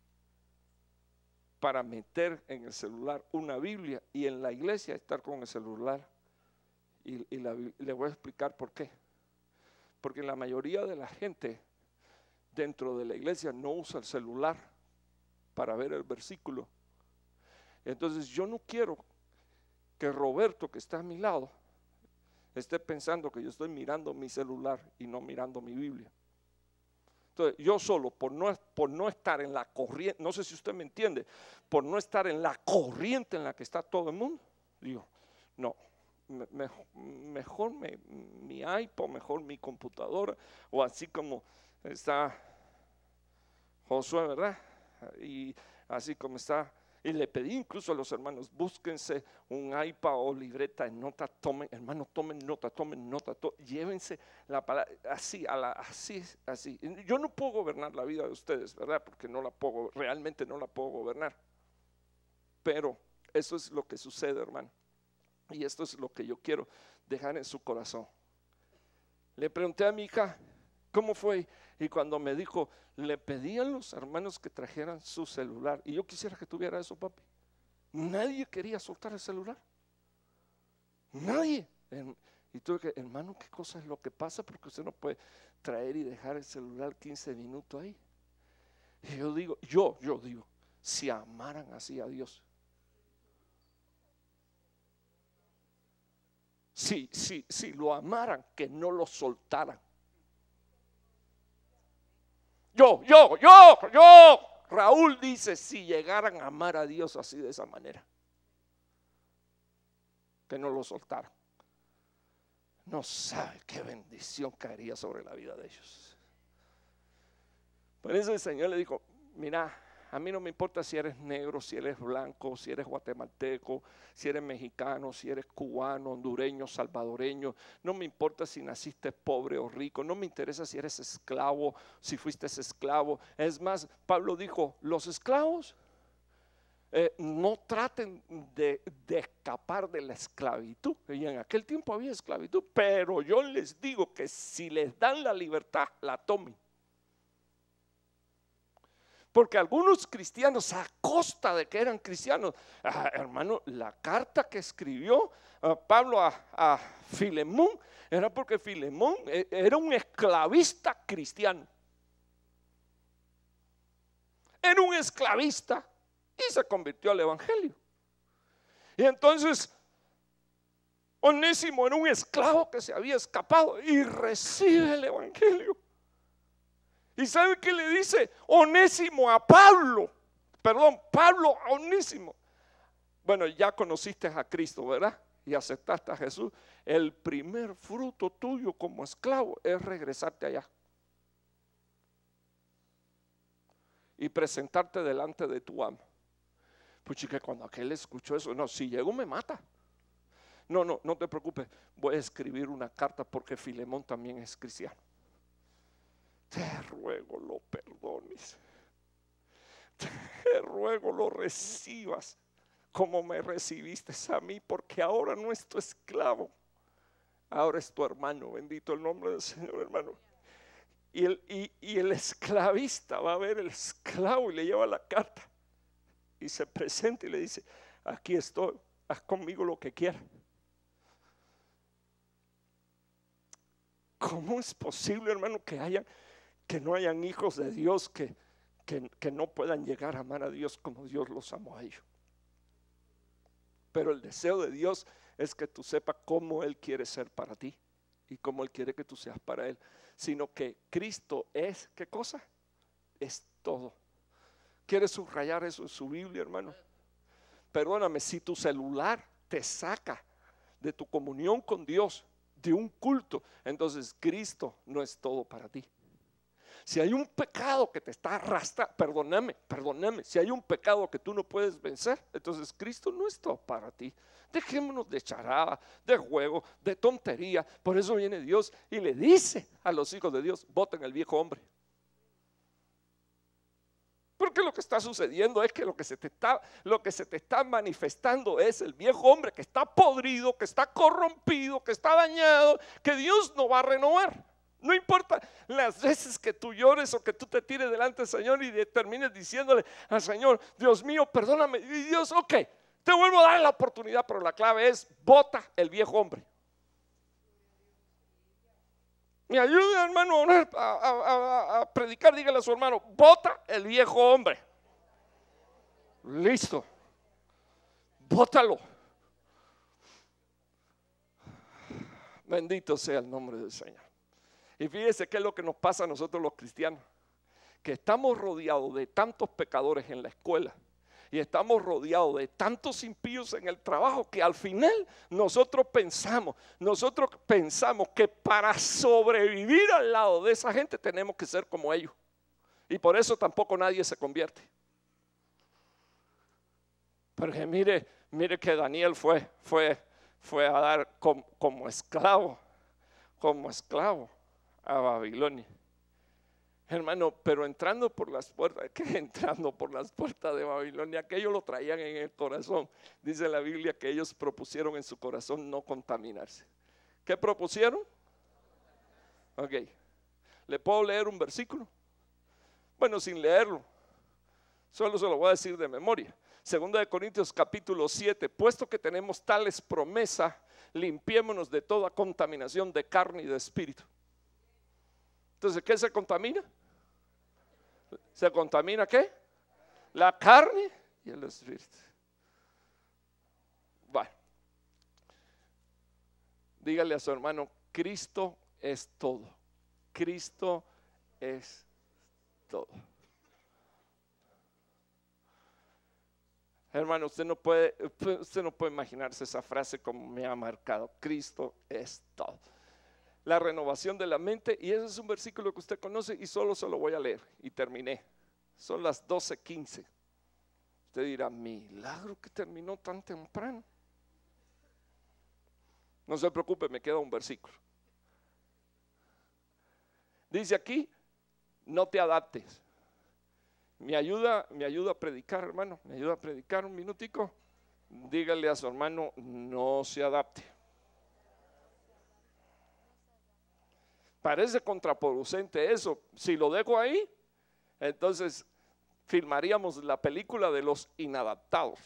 para meter en el celular una Biblia y en la iglesia estar con el celular. Y le voy a explicar por qué. Porque la mayoría de la gente dentro de la iglesia no usa el celular para ver el versículo. Entonces yo no quiero que Roberto, que está a mi lado, esté pensando que yo estoy mirando mi celular y no mirando mi Biblia. Entonces yo solo por no estar en la corriente, no sé si usted me entiende, por no estar en la corriente en la que está todo el mundo, digo, no, mejor mi iPod, mejor mi computadora, o así como está Josué, ¿verdad? Y así como está. Y le pedí incluso a los hermanos, búsquense un iPad o libreta de nota, tomen nota, llévense la palabra así, así. Yo no puedo gobernar la vida de ustedes, ¿verdad? Porque realmente no la puedo gobernar. Pero eso es lo que sucede, hermano. Y esto es lo que yo quiero dejar en su corazón. Le pregunté a mi hija, ¿cómo fue? Y cuando me dijo, le pedí a los hermanos que trajeran su celular. Y yo quisiera que tuviera eso, papi. Nadie quería soltar el celular. Nadie. Y tuve que, hermano, ¿qué cosa es lo que pasa? Porque usted no puede traer y dejar el celular 15 minutos ahí. Y yo digo, si amaran así a Dios. Si lo amaran, que no lo soltaran. Raúl dice, si llegaran a amar a Dios así de esa manera, que no lo soltaran. No sabe qué bendición caería sobre la vida de ellos. Por eso el Señor le dijo, mira, a mí no me importa si eres negro, si eres blanco, si eres guatemalteco, si eres mexicano, si eres cubano, hondureño, salvadoreño. No me importa si naciste pobre o rico. No me interesa si eres esclavo, si fuiste esclavo. Es más, Pablo dijo, los esclavos no traten de escapar de la esclavitud. Y en aquel tiempo había esclavitud, pero yo les digo que si les dan la libertad, la tomen. Porque algunos cristianos, a costa de que eran cristianos, hermano, la carta que escribió Pablo a Filemón era porque Filemón era un esclavista cristiano. Era un esclavista y se convirtió al evangelio. Y entonces Onésimo era un esclavo que se había escapado y recibe el evangelio. ¿Y sabe qué le dice Onésimo a Pablo? Perdón, Pablo a Onésimo. Bueno, ya conociste a Cristo, ¿verdad? Y aceptaste a Jesús. El primer fruto tuyo como esclavo es regresarte allá y presentarte delante de tu amo. Pues chica, cuando aquel escuchó eso, no, si llego me mata. No te preocupes, voy a escribir una carta porque Filemón también es cristiano. Te ruego lo perdones, te ruego lo recibas como me recibiste a mí, porque ahora no es tu esclavo, ahora es tu hermano. Bendito el nombre del Señor, hermano. Y el esclavista va a ver el esclavo y le lleva la carta y se presenta y le dice: aquí estoy, haz conmigo lo que quieras. ¿Cómo es posible, hermano, que no hayan hijos de Dios que no puedan llegar a amar a Dios como Dios los amó a ellos? Pero el deseo de Dios es que tú sepas cómo Él quiere ser para ti y cómo Él quiere que tú seas para Él. Sino que Cristo es, ¿qué cosa? Es todo. ¿Quieres subrayar eso en su Biblia, hermano? Perdóname, si tu celular te saca de tu comunión con Dios, de un culto, entonces Cristo no es todo para ti. Si hay un pecado que te está arrastrando, perdóname, si hay un pecado que tú no puedes vencer, entonces Cristo no es todo para ti. Dejémonos de charada, de juego, de tontería. Por eso viene Dios y le dice a los hijos de Dios: voten el viejo hombre. Porque lo que está sucediendo es que lo que se te está manifestando es el viejo hombre que está podrido, que está corrompido, que está dañado, que Dios no va a renovar. No importa las veces que tú llores o que tú te tires delante del Señor y termines diciéndole al Señor: Dios mío, perdóname. Y Dios: ok, te vuelvo a dar la oportunidad, pero la clave es: bota el viejo hombre. Me ayuda, hermano, a predicar. Dígale a su hermano: bota el viejo hombre. Listo, bótalo. Bendito sea el nombre del Señor. Y fíjese qué es lo que nos pasa a nosotros los cristianos, que estamos rodeados de tantos pecadores en la escuela y estamos rodeados de tantos impíos en el trabajo, que al final nosotros pensamos que para sobrevivir al lado de esa gente tenemos que ser como ellos, y por eso tampoco nadie se convierte. Porque mire que Daniel fue a dar como esclavo a Babilonia, hermano. Pero entrando por las puertas, ¿qué entrando por las puertas de Babilonia? Aquello lo traían en el corazón. Dice la Biblia que ellos propusieron en su corazón no contaminarse. ¿Qué propusieron? Ok, ¿le puedo leer un versículo? Bueno, sin leerlo, solo se lo voy a decir de memoria. 2 Corintios capítulo 7: puesto que tenemos tales promesas, limpiémonos de toda contaminación de carne y de espíritu. Entonces, ¿qué se contamina? ¿Se contamina qué? La carne y el espíritu. Bueno, dígale a su hermano: Cristo es todo. Cristo es todo. Hermano, usted no puede imaginarse esa frase como me ha marcado: Cristo es todo. La renovación de la mente, y ese es un versículo que usted conoce y solo se lo voy a leer y terminé. Son las 12:15. Usted dirá: milagro que terminó tan temprano. No se preocupe, me queda un versículo. Dice aquí: no te adaptes. Me ayuda a predicar, hermano. Me ayuda a predicar un minutico. Dígale a su hermano: no se adapte. Parece contraproducente eso. Si lo dejo ahí, entonces filmaríamos la película de los inadaptados.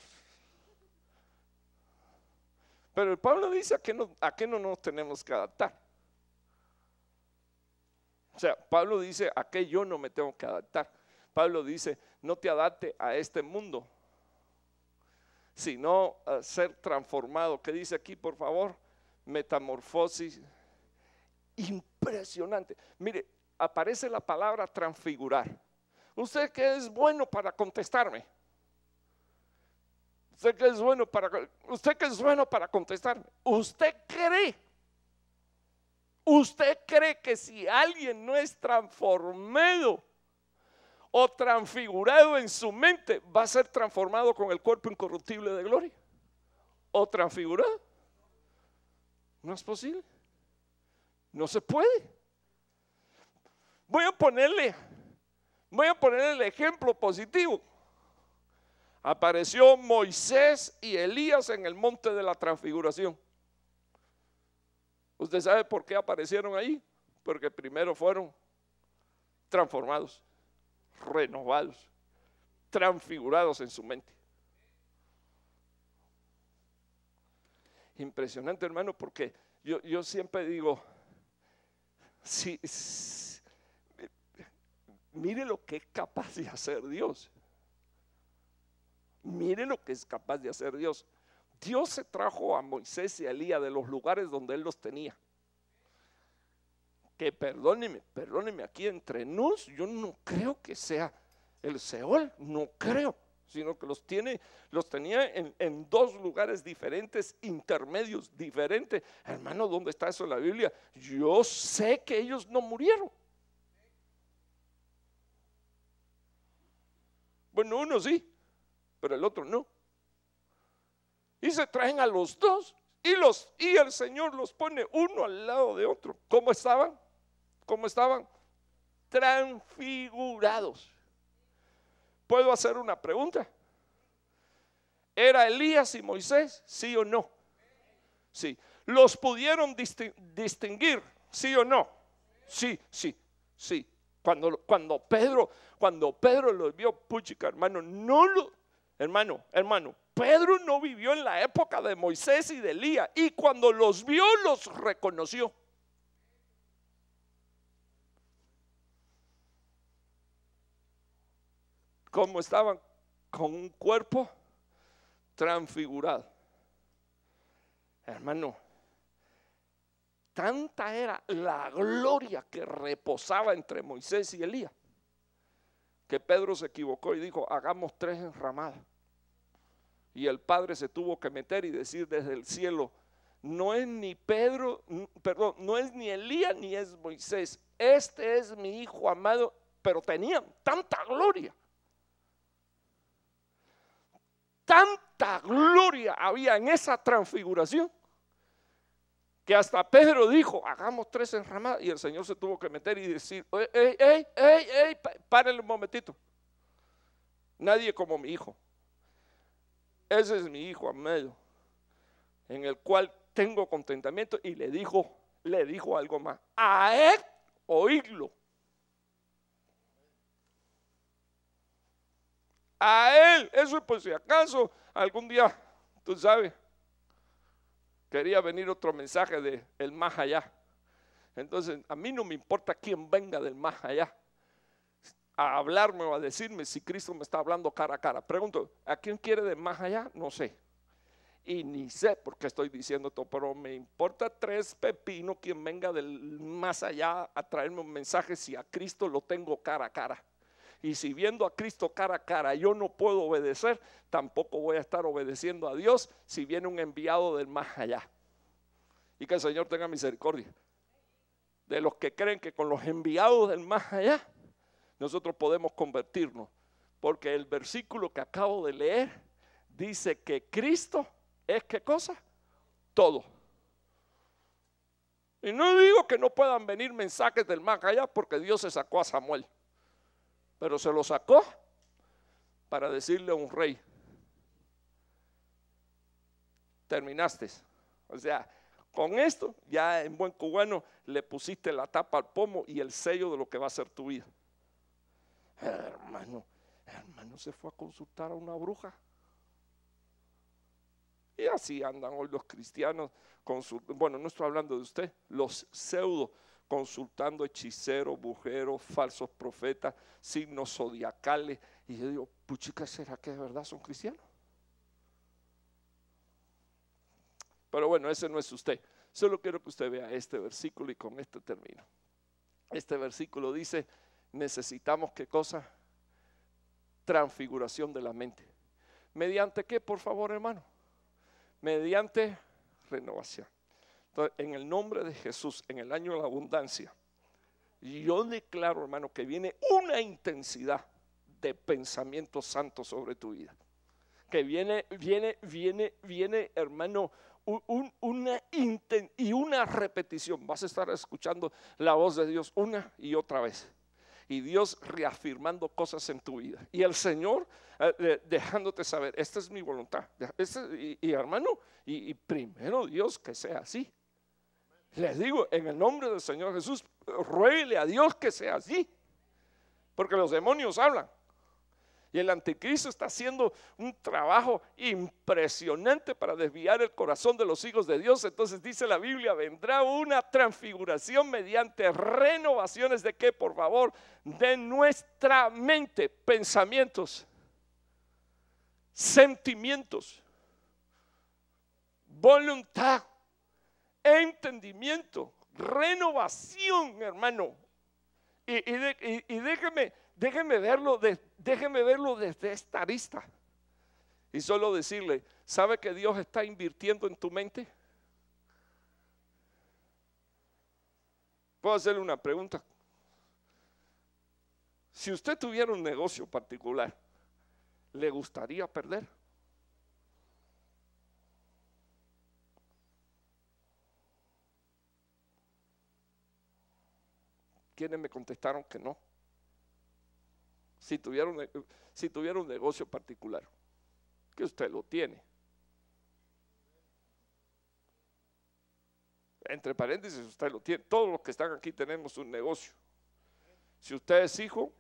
Pero el Pablo dice a qué no nos tenemos que adaptar. O sea, Pablo dice a qué yo no me tengo que adaptar. Pablo dice, no te adapte a este mundo, sino a ser transformado. ¿Qué dice aquí, por favor? Metamorfosis. Impresionante. Mire, aparece la palabra transfigurar. ¿Usted qué es bueno para contestarme? ¿Usted qué es bueno para contestarme? ¿Usted cree que si alguien no es transformado o transfigurado en su mente, va a ser transformado con el cuerpo incorruptible de gloria? ¿O transfigurado? No es posible. No se puede. Voy a ponerle el ejemplo positivo. Apareció Moisés y Elías en el monte de la transfiguración. ¿Usted sabe por qué aparecieron ahí? Porque primero fueron transformados, renovados, transfigurados en su mente. Impresionante, hermano, porque yo siempre digo, mire lo que es capaz de hacer Dios. Mire lo que es capaz de hacer Dios. Dios se trajo a Moisés y a Elías de los lugares donde Él los tenía. Que perdóneme, aquí entre nos, yo no creo que sea el Seol, no creo, sino que los tenía en dos lugares diferentes, intermedios, diferentes. Hermano, ¿dónde está eso en la Biblia? Yo sé que ellos no murieron. Bueno, uno sí, pero el otro no. Y se traen a los dos y el Señor los pone uno al lado de otro. ¿Cómo estaban? Transfigurados. ¿Puedo hacer una pregunta? ¿Era Elías y Moisés? ¿Sí o no? Sí. ¿Los pudieron distinguir? ¿Sí o no? Sí. Cuando Pedro los vio, puchica, hermano, Pedro no vivió en la época de Moisés y de Elías, y cuando los vio, los reconoció. ¿Cómo estaban? Con un cuerpo transfigurado. Hermano, tanta era la gloria que reposaba entre Moisés y Elías, que Pedro se equivocó y dijo, hagamos 3 enramadas. Y el Padre se tuvo que meter y decir desde el cielo, no es ni no es ni Elías ni es Moisés, este es mi Hijo amado. Pero tenían tanta gloria había en esa transfiguración, que hasta Pedro dijo, hagamos 3 enramadas. Y el Señor se tuvo que meter y decir, párenle un momentito, nadie como mi hijo. Ese es mi Hijo amado, en el cual tengo contentamiento. Y le dijo algo más, a él oídlo. A él, eso pues si acaso algún día, tú sabes, quería venir otro mensaje de el más allá. Entonces a mí no me importa quién venga del más allá a hablarme o a decirme si Cristo me está hablando cara a cara. Pregunto, ¿a quién quiere de más allá? No sé. Y ni sé por qué estoy diciendo todo, pero me importa 3 pepinos quien venga del más allá a traerme un mensaje si a Cristo lo tengo cara a cara. Y si viendo a Cristo cara a cara yo no puedo obedecer, tampoco voy a estar obedeciendo a Dios si viene un enviado del más allá. Y que el Señor tenga misericordia de los que creen que con los enviados del más allá nosotros podemos convertirnos, porque el versículo que acabo de leer dice que Cristo es ¿qué cosa? Todo. Y no digo que no puedan venir mensajes del más allá, porque Dios se sacó a Samuel, pero se lo sacó para decirle a un rey, terminaste. O sea, con esto ya en buen cubano le pusiste la tapa al pomo y el sello de lo que va a ser tu vida. hermano, se fue a consultar a una bruja. Y así andan hoy los cristianos, bueno, no estoy hablando de usted, los pseudo consultando hechiceros, brujeros, falsos profetas, signos zodiacales. Y yo digo, puchica, ¿será que de verdad son cristianos? Pero bueno, ese no es usted. Solo quiero que usted vea este versículo y con este termino. Este versículo dice, necesitamos, ¿qué cosa? Transfiguración de la mente. ¿Mediante qué, por favor, hermano? Mediante renovación. Entonces, en el nombre de Jesús, en el año de la abundancia, yo declaro, hermano, que viene una intensidad de pensamiento santo sobre tu vida. Que viene, hermano, una repetición. Vas a estar escuchando la voz de Dios una y otra vez. Y Dios reafirmando cosas en tu vida. Y el Señor dejándote saber, esta es mi voluntad. Y hermano, y primero Dios que sea así. Les digo, en el nombre del Señor Jesús, ruéguele a Dios que sea así. Porque los demonios hablan. Y el anticristo está haciendo un trabajo impresionante para desviar el corazón de los hijos de Dios. Entonces dice la Biblia, vendrá una transfiguración mediante renovaciones de qué, por favor, de nuestra mente, pensamientos, sentimientos, voluntad, entendimiento, renovación, hermano. Y déjeme verlo desde esta arista. Y solo decirle, ¿sabe que Dios está invirtiendo en tu mente? Puedo hacerle una pregunta. Si usted tuviera un negocio particular, ¿le gustaría perder? ¿Quiénes me contestaron que no? Si tuviera un negocio particular, que usted lo tiene. Entre paréntesis, usted lo tiene. Todos los que están aquí tenemos un negocio. Si usted es hijo,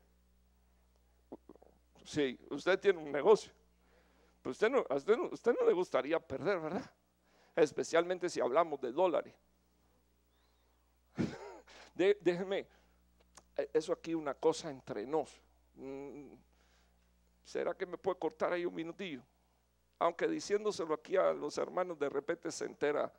sí, usted tiene un negocio. Pero usted no le gustaría perder, ¿verdad? Especialmente si hablamos de dólares. Déjeme, eso aquí una cosa entre nos. ¿Será que me puede cortar ahí un minutillo? Aunque diciéndoselo aquí a los hermanos de repente se entera.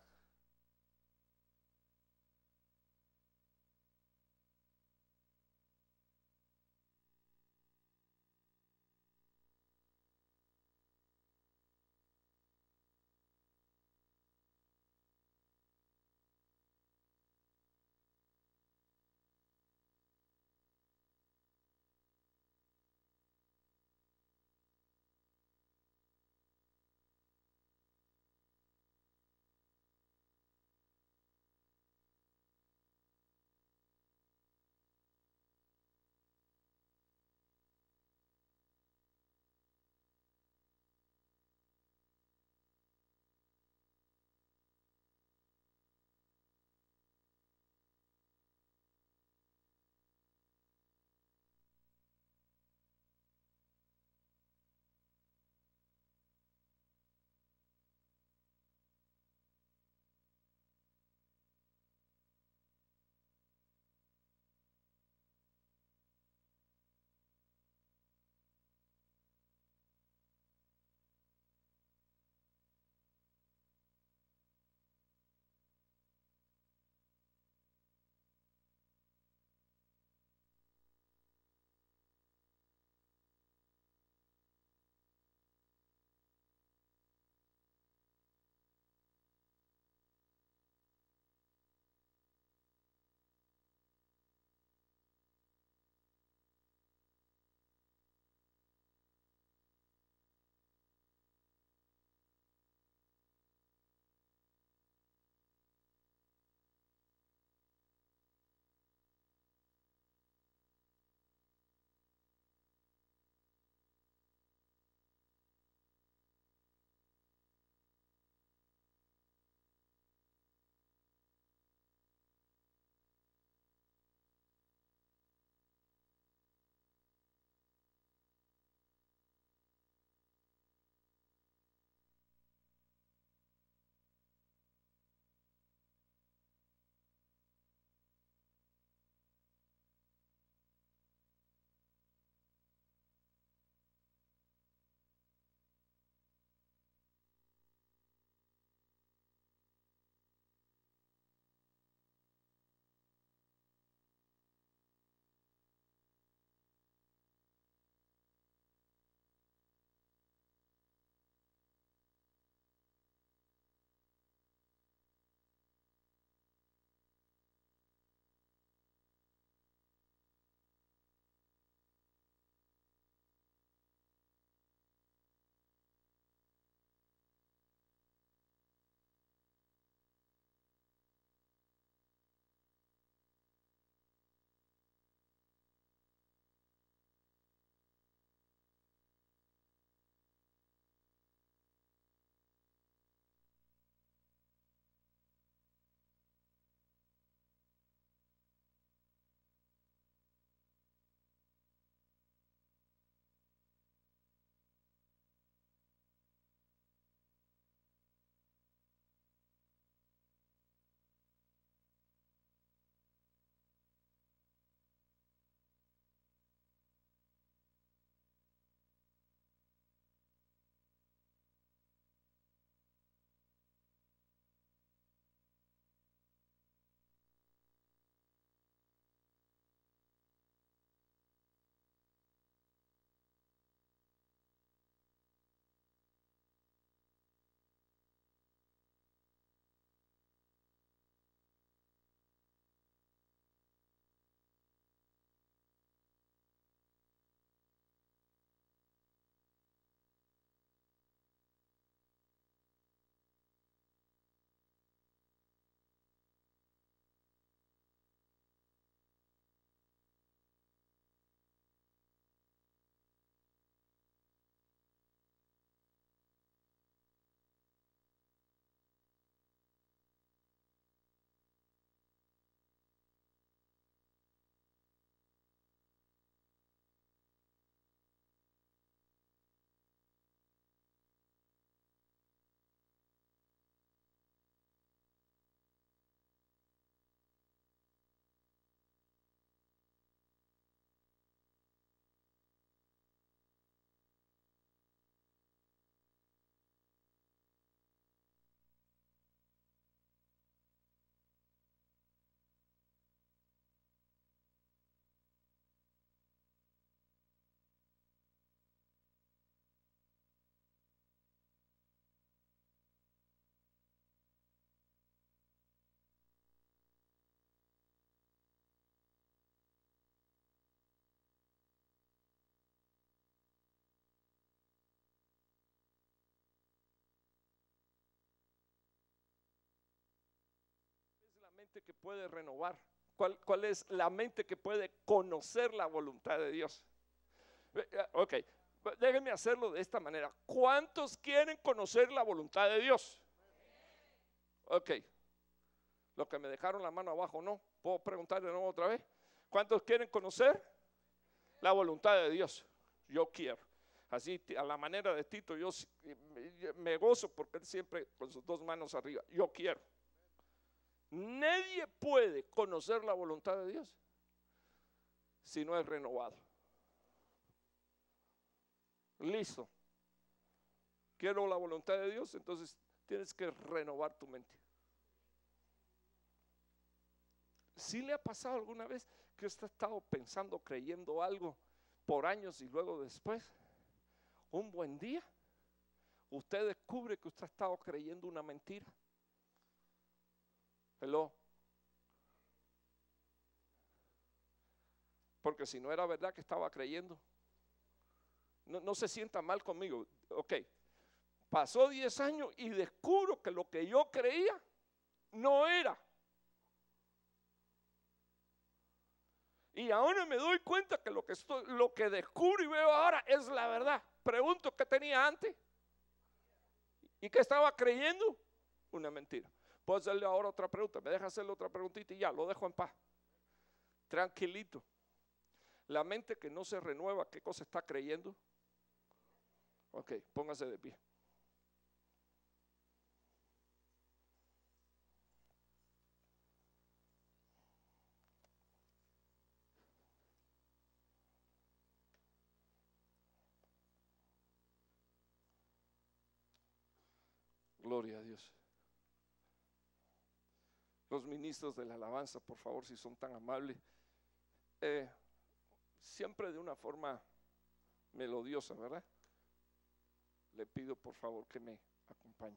mente que puede renovar? ¿Cuál es la mente que puede conocer la voluntad de Dios? Ok, déjenme hacerlo de esta manera. ¿Cuántos quieren conocer la voluntad de Dios? Ok, los que me dejaron la mano abajo no. ¿Puedo preguntar de nuevo otra vez? ¿Cuántos quieren conocer la voluntad de Dios? Yo quiero. Así, a la manera de Tito, yo me gozo porque él siempre con sus dos manos arriba. Yo quiero. Nadie puede conocer la voluntad de Dios si no es renovado. Listo. Quiero la voluntad de Dios, entonces tienes que renovar tu mente. ¿Sí le ha pasado alguna vez que usted ha estado pensando, creyendo algo por años y luego después, un buen día, usted descubre que usted ha estado creyendo una mentira? Hello. Porque si no era verdad que estaba creyendo, no se sienta mal conmigo. Ok, pasó 10 años y descubro que lo que yo creía no era. Y ahora me doy cuenta que lo que descubro y veo ahora es la verdad. Pregunto, ¿qué tenía antes? ¿Y qué estaba creyendo? Una mentira. Puedo hacerle ahora otra pregunta. Me deja hacerle otra preguntita y ya, lo dejo en paz. Tranquilito. La mente que no se renueva, ¿qué cosa está creyendo? Ok, póngase de pie. Gloria a Dios. Los ministros de la alabanza, por favor, si son tan amables, siempre de una forma melodiosa, ¿verdad? Le pido por favor que me acompañe.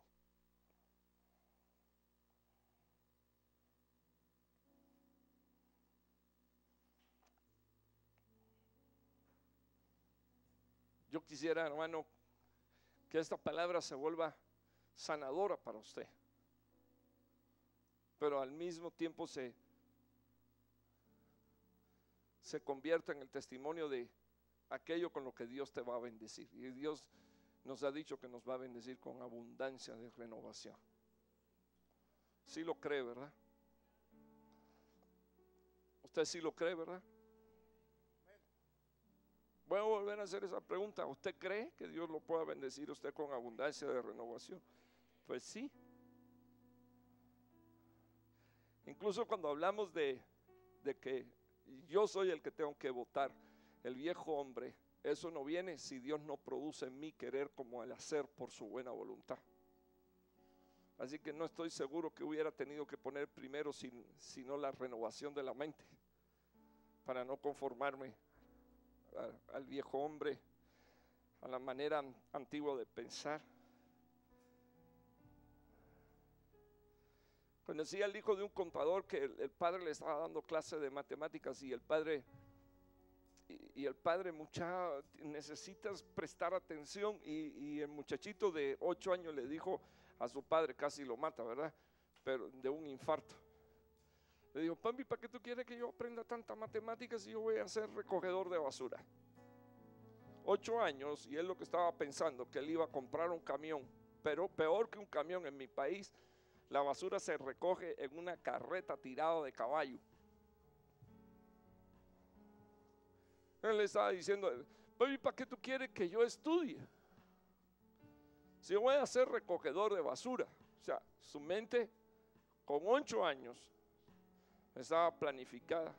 Yo quisiera, hermano, que esta palabra se vuelva sanadora para usted, pero al mismo tiempo se convierta en el testimonio de aquello con lo que Dios te va a bendecir. Y Dios nos ha dicho que nos va a bendecir con abundancia de renovación. Sí lo cree, ¿verdad? Usted sí lo cree, ¿verdad? Voy a volver a hacer esa pregunta. ¿Usted cree que Dios lo pueda bendecir a usted con abundancia de renovación? Pues sí. Incluso cuando hablamos de que yo soy el que tengo que votar, el viejo hombre, eso no viene si Dios no produce en mí querer como el hacer por su buena voluntad. Así que no estoy seguro que hubiera tenido que poner primero sino la renovación de la mente, para no conformarme al viejo hombre, a la manera antigua de pensar. Conocí al hijo de un contador que el padre le estaba dando clase de matemáticas y el padre, necesitas prestar atención, y el muchachito de 8 años le dijo a su padre, casi lo mata, ¿verdad? Pero de un infarto. Le dijo: papi, ¿para qué tú quieres que yo aprenda tanta matemática si yo voy a ser recogedor de basura? 8 años, y él lo que estaba pensando, que él iba a comprar un camión, pero peor que un camión en mi país, la basura se recoge en una carreta tirada de caballo. Él le estaba diciendo: papi, ¿para qué tú quieres que yo estudie si yo voy a ser recogedor de basura? O sea, su mente con 8 años estaba planificada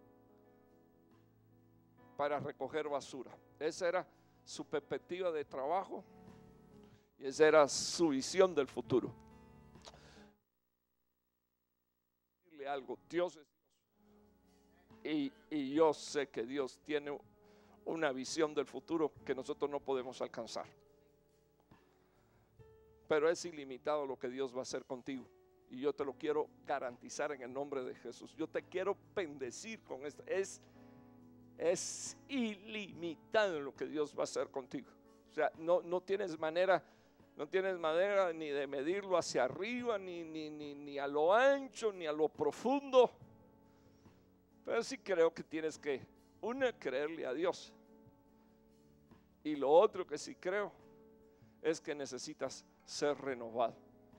para recoger basura. Esa era su perspectiva de trabajo y esa era su visión del futuro. Dile algo: Dios es Dios, y yo sé que Dios tiene una visión del futuro que nosotros no podemos alcanzar, pero es ilimitado lo que Dios va a hacer contigo, y yo te lo quiero garantizar en el nombre de Jesús. Yo te quiero bendecir con esto. Es ilimitado lo que Dios va a hacer contigo. O sea, no tienes manera No tienes manera ni de medirlo hacia arriba, ni a lo ancho, ni a lo profundo. Pero sí creo que tienes que, creerle a Dios. Y lo otro que sí creo es que necesitas ser renovado.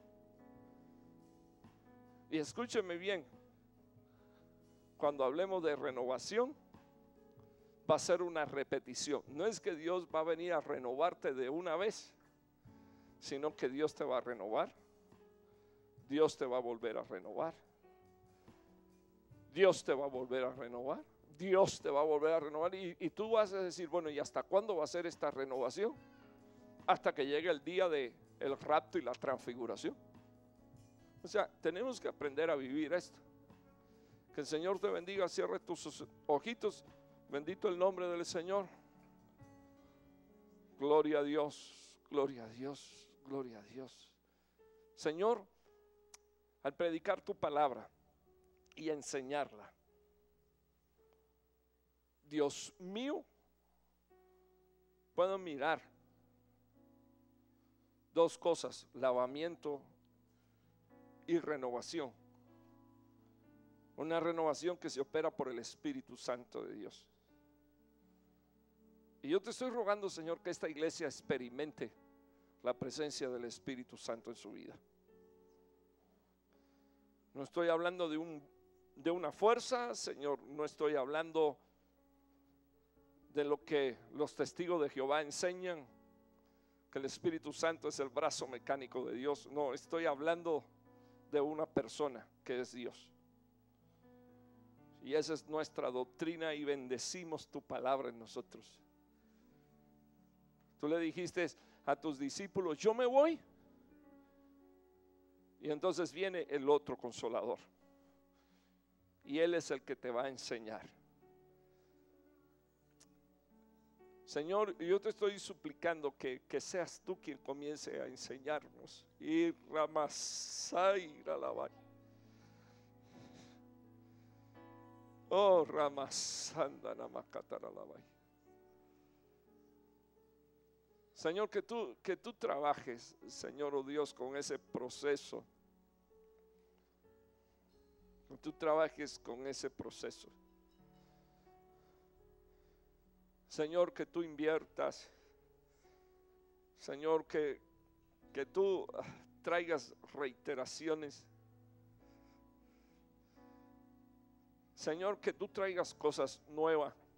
Y escúcheme bien, cuando hablemos de renovación, va a ser una repetición. No es que Dios va a venir a renovarte de una vez, sino que Dios te va a renovar. Dios te va a volver a renovar. Dios te va a volver a renovar. Dios te va a volver a renovar. Y tú vas a decir, bueno, ¿y hasta cuándo va a ser esta renovación? Hasta que llegue el día del rapto y la transfiguración. O sea, tenemos que aprender a vivir esto. Que el Señor te bendiga. Cierre tus ojitos. Bendito el nombre del Señor. Gloria a Dios, gloria a Dios, gloria a Dios. Señor, al predicar tu palabra y enseñarla, Dios mío, puedo mirar dos cosas: lavamiento y renovación. Una renovación que se opera por el Espíritu Santo de Dios. Y yo te estoy rogando, Señor, que esta iglesia experimente la presencia del Espíritu Santo en su vida. No estoy hablando de una fuerza, Señor. No estoy hablando de lo que los testigos de Jehová enseñan, que el Espíritu Santo es el brazo mecánico de Dios. No, estoy hablando de una persona que es Dios. Y esa es nuestra doctrina y bendecimos tu palabra en nosotros. Tú le dijiste a tus discípulos, yo me voy. Y entonces viene el otro consolador. Y Él es el que te va a enseñar. Señor, yo te estoy suplicando que seas tú quien comience a enseñarnos. Y Ramasai Ralabai. Oh, Ramasanda Namakatarabai. Señor, que tú trabajes, Señor, oh Dios, con ese proceso. Que tú trabajes con ese proceso. Señor, que tú inviertas. Señor, que tú traigas reiteraciones. Señor, que tú traigas cosas nuevas.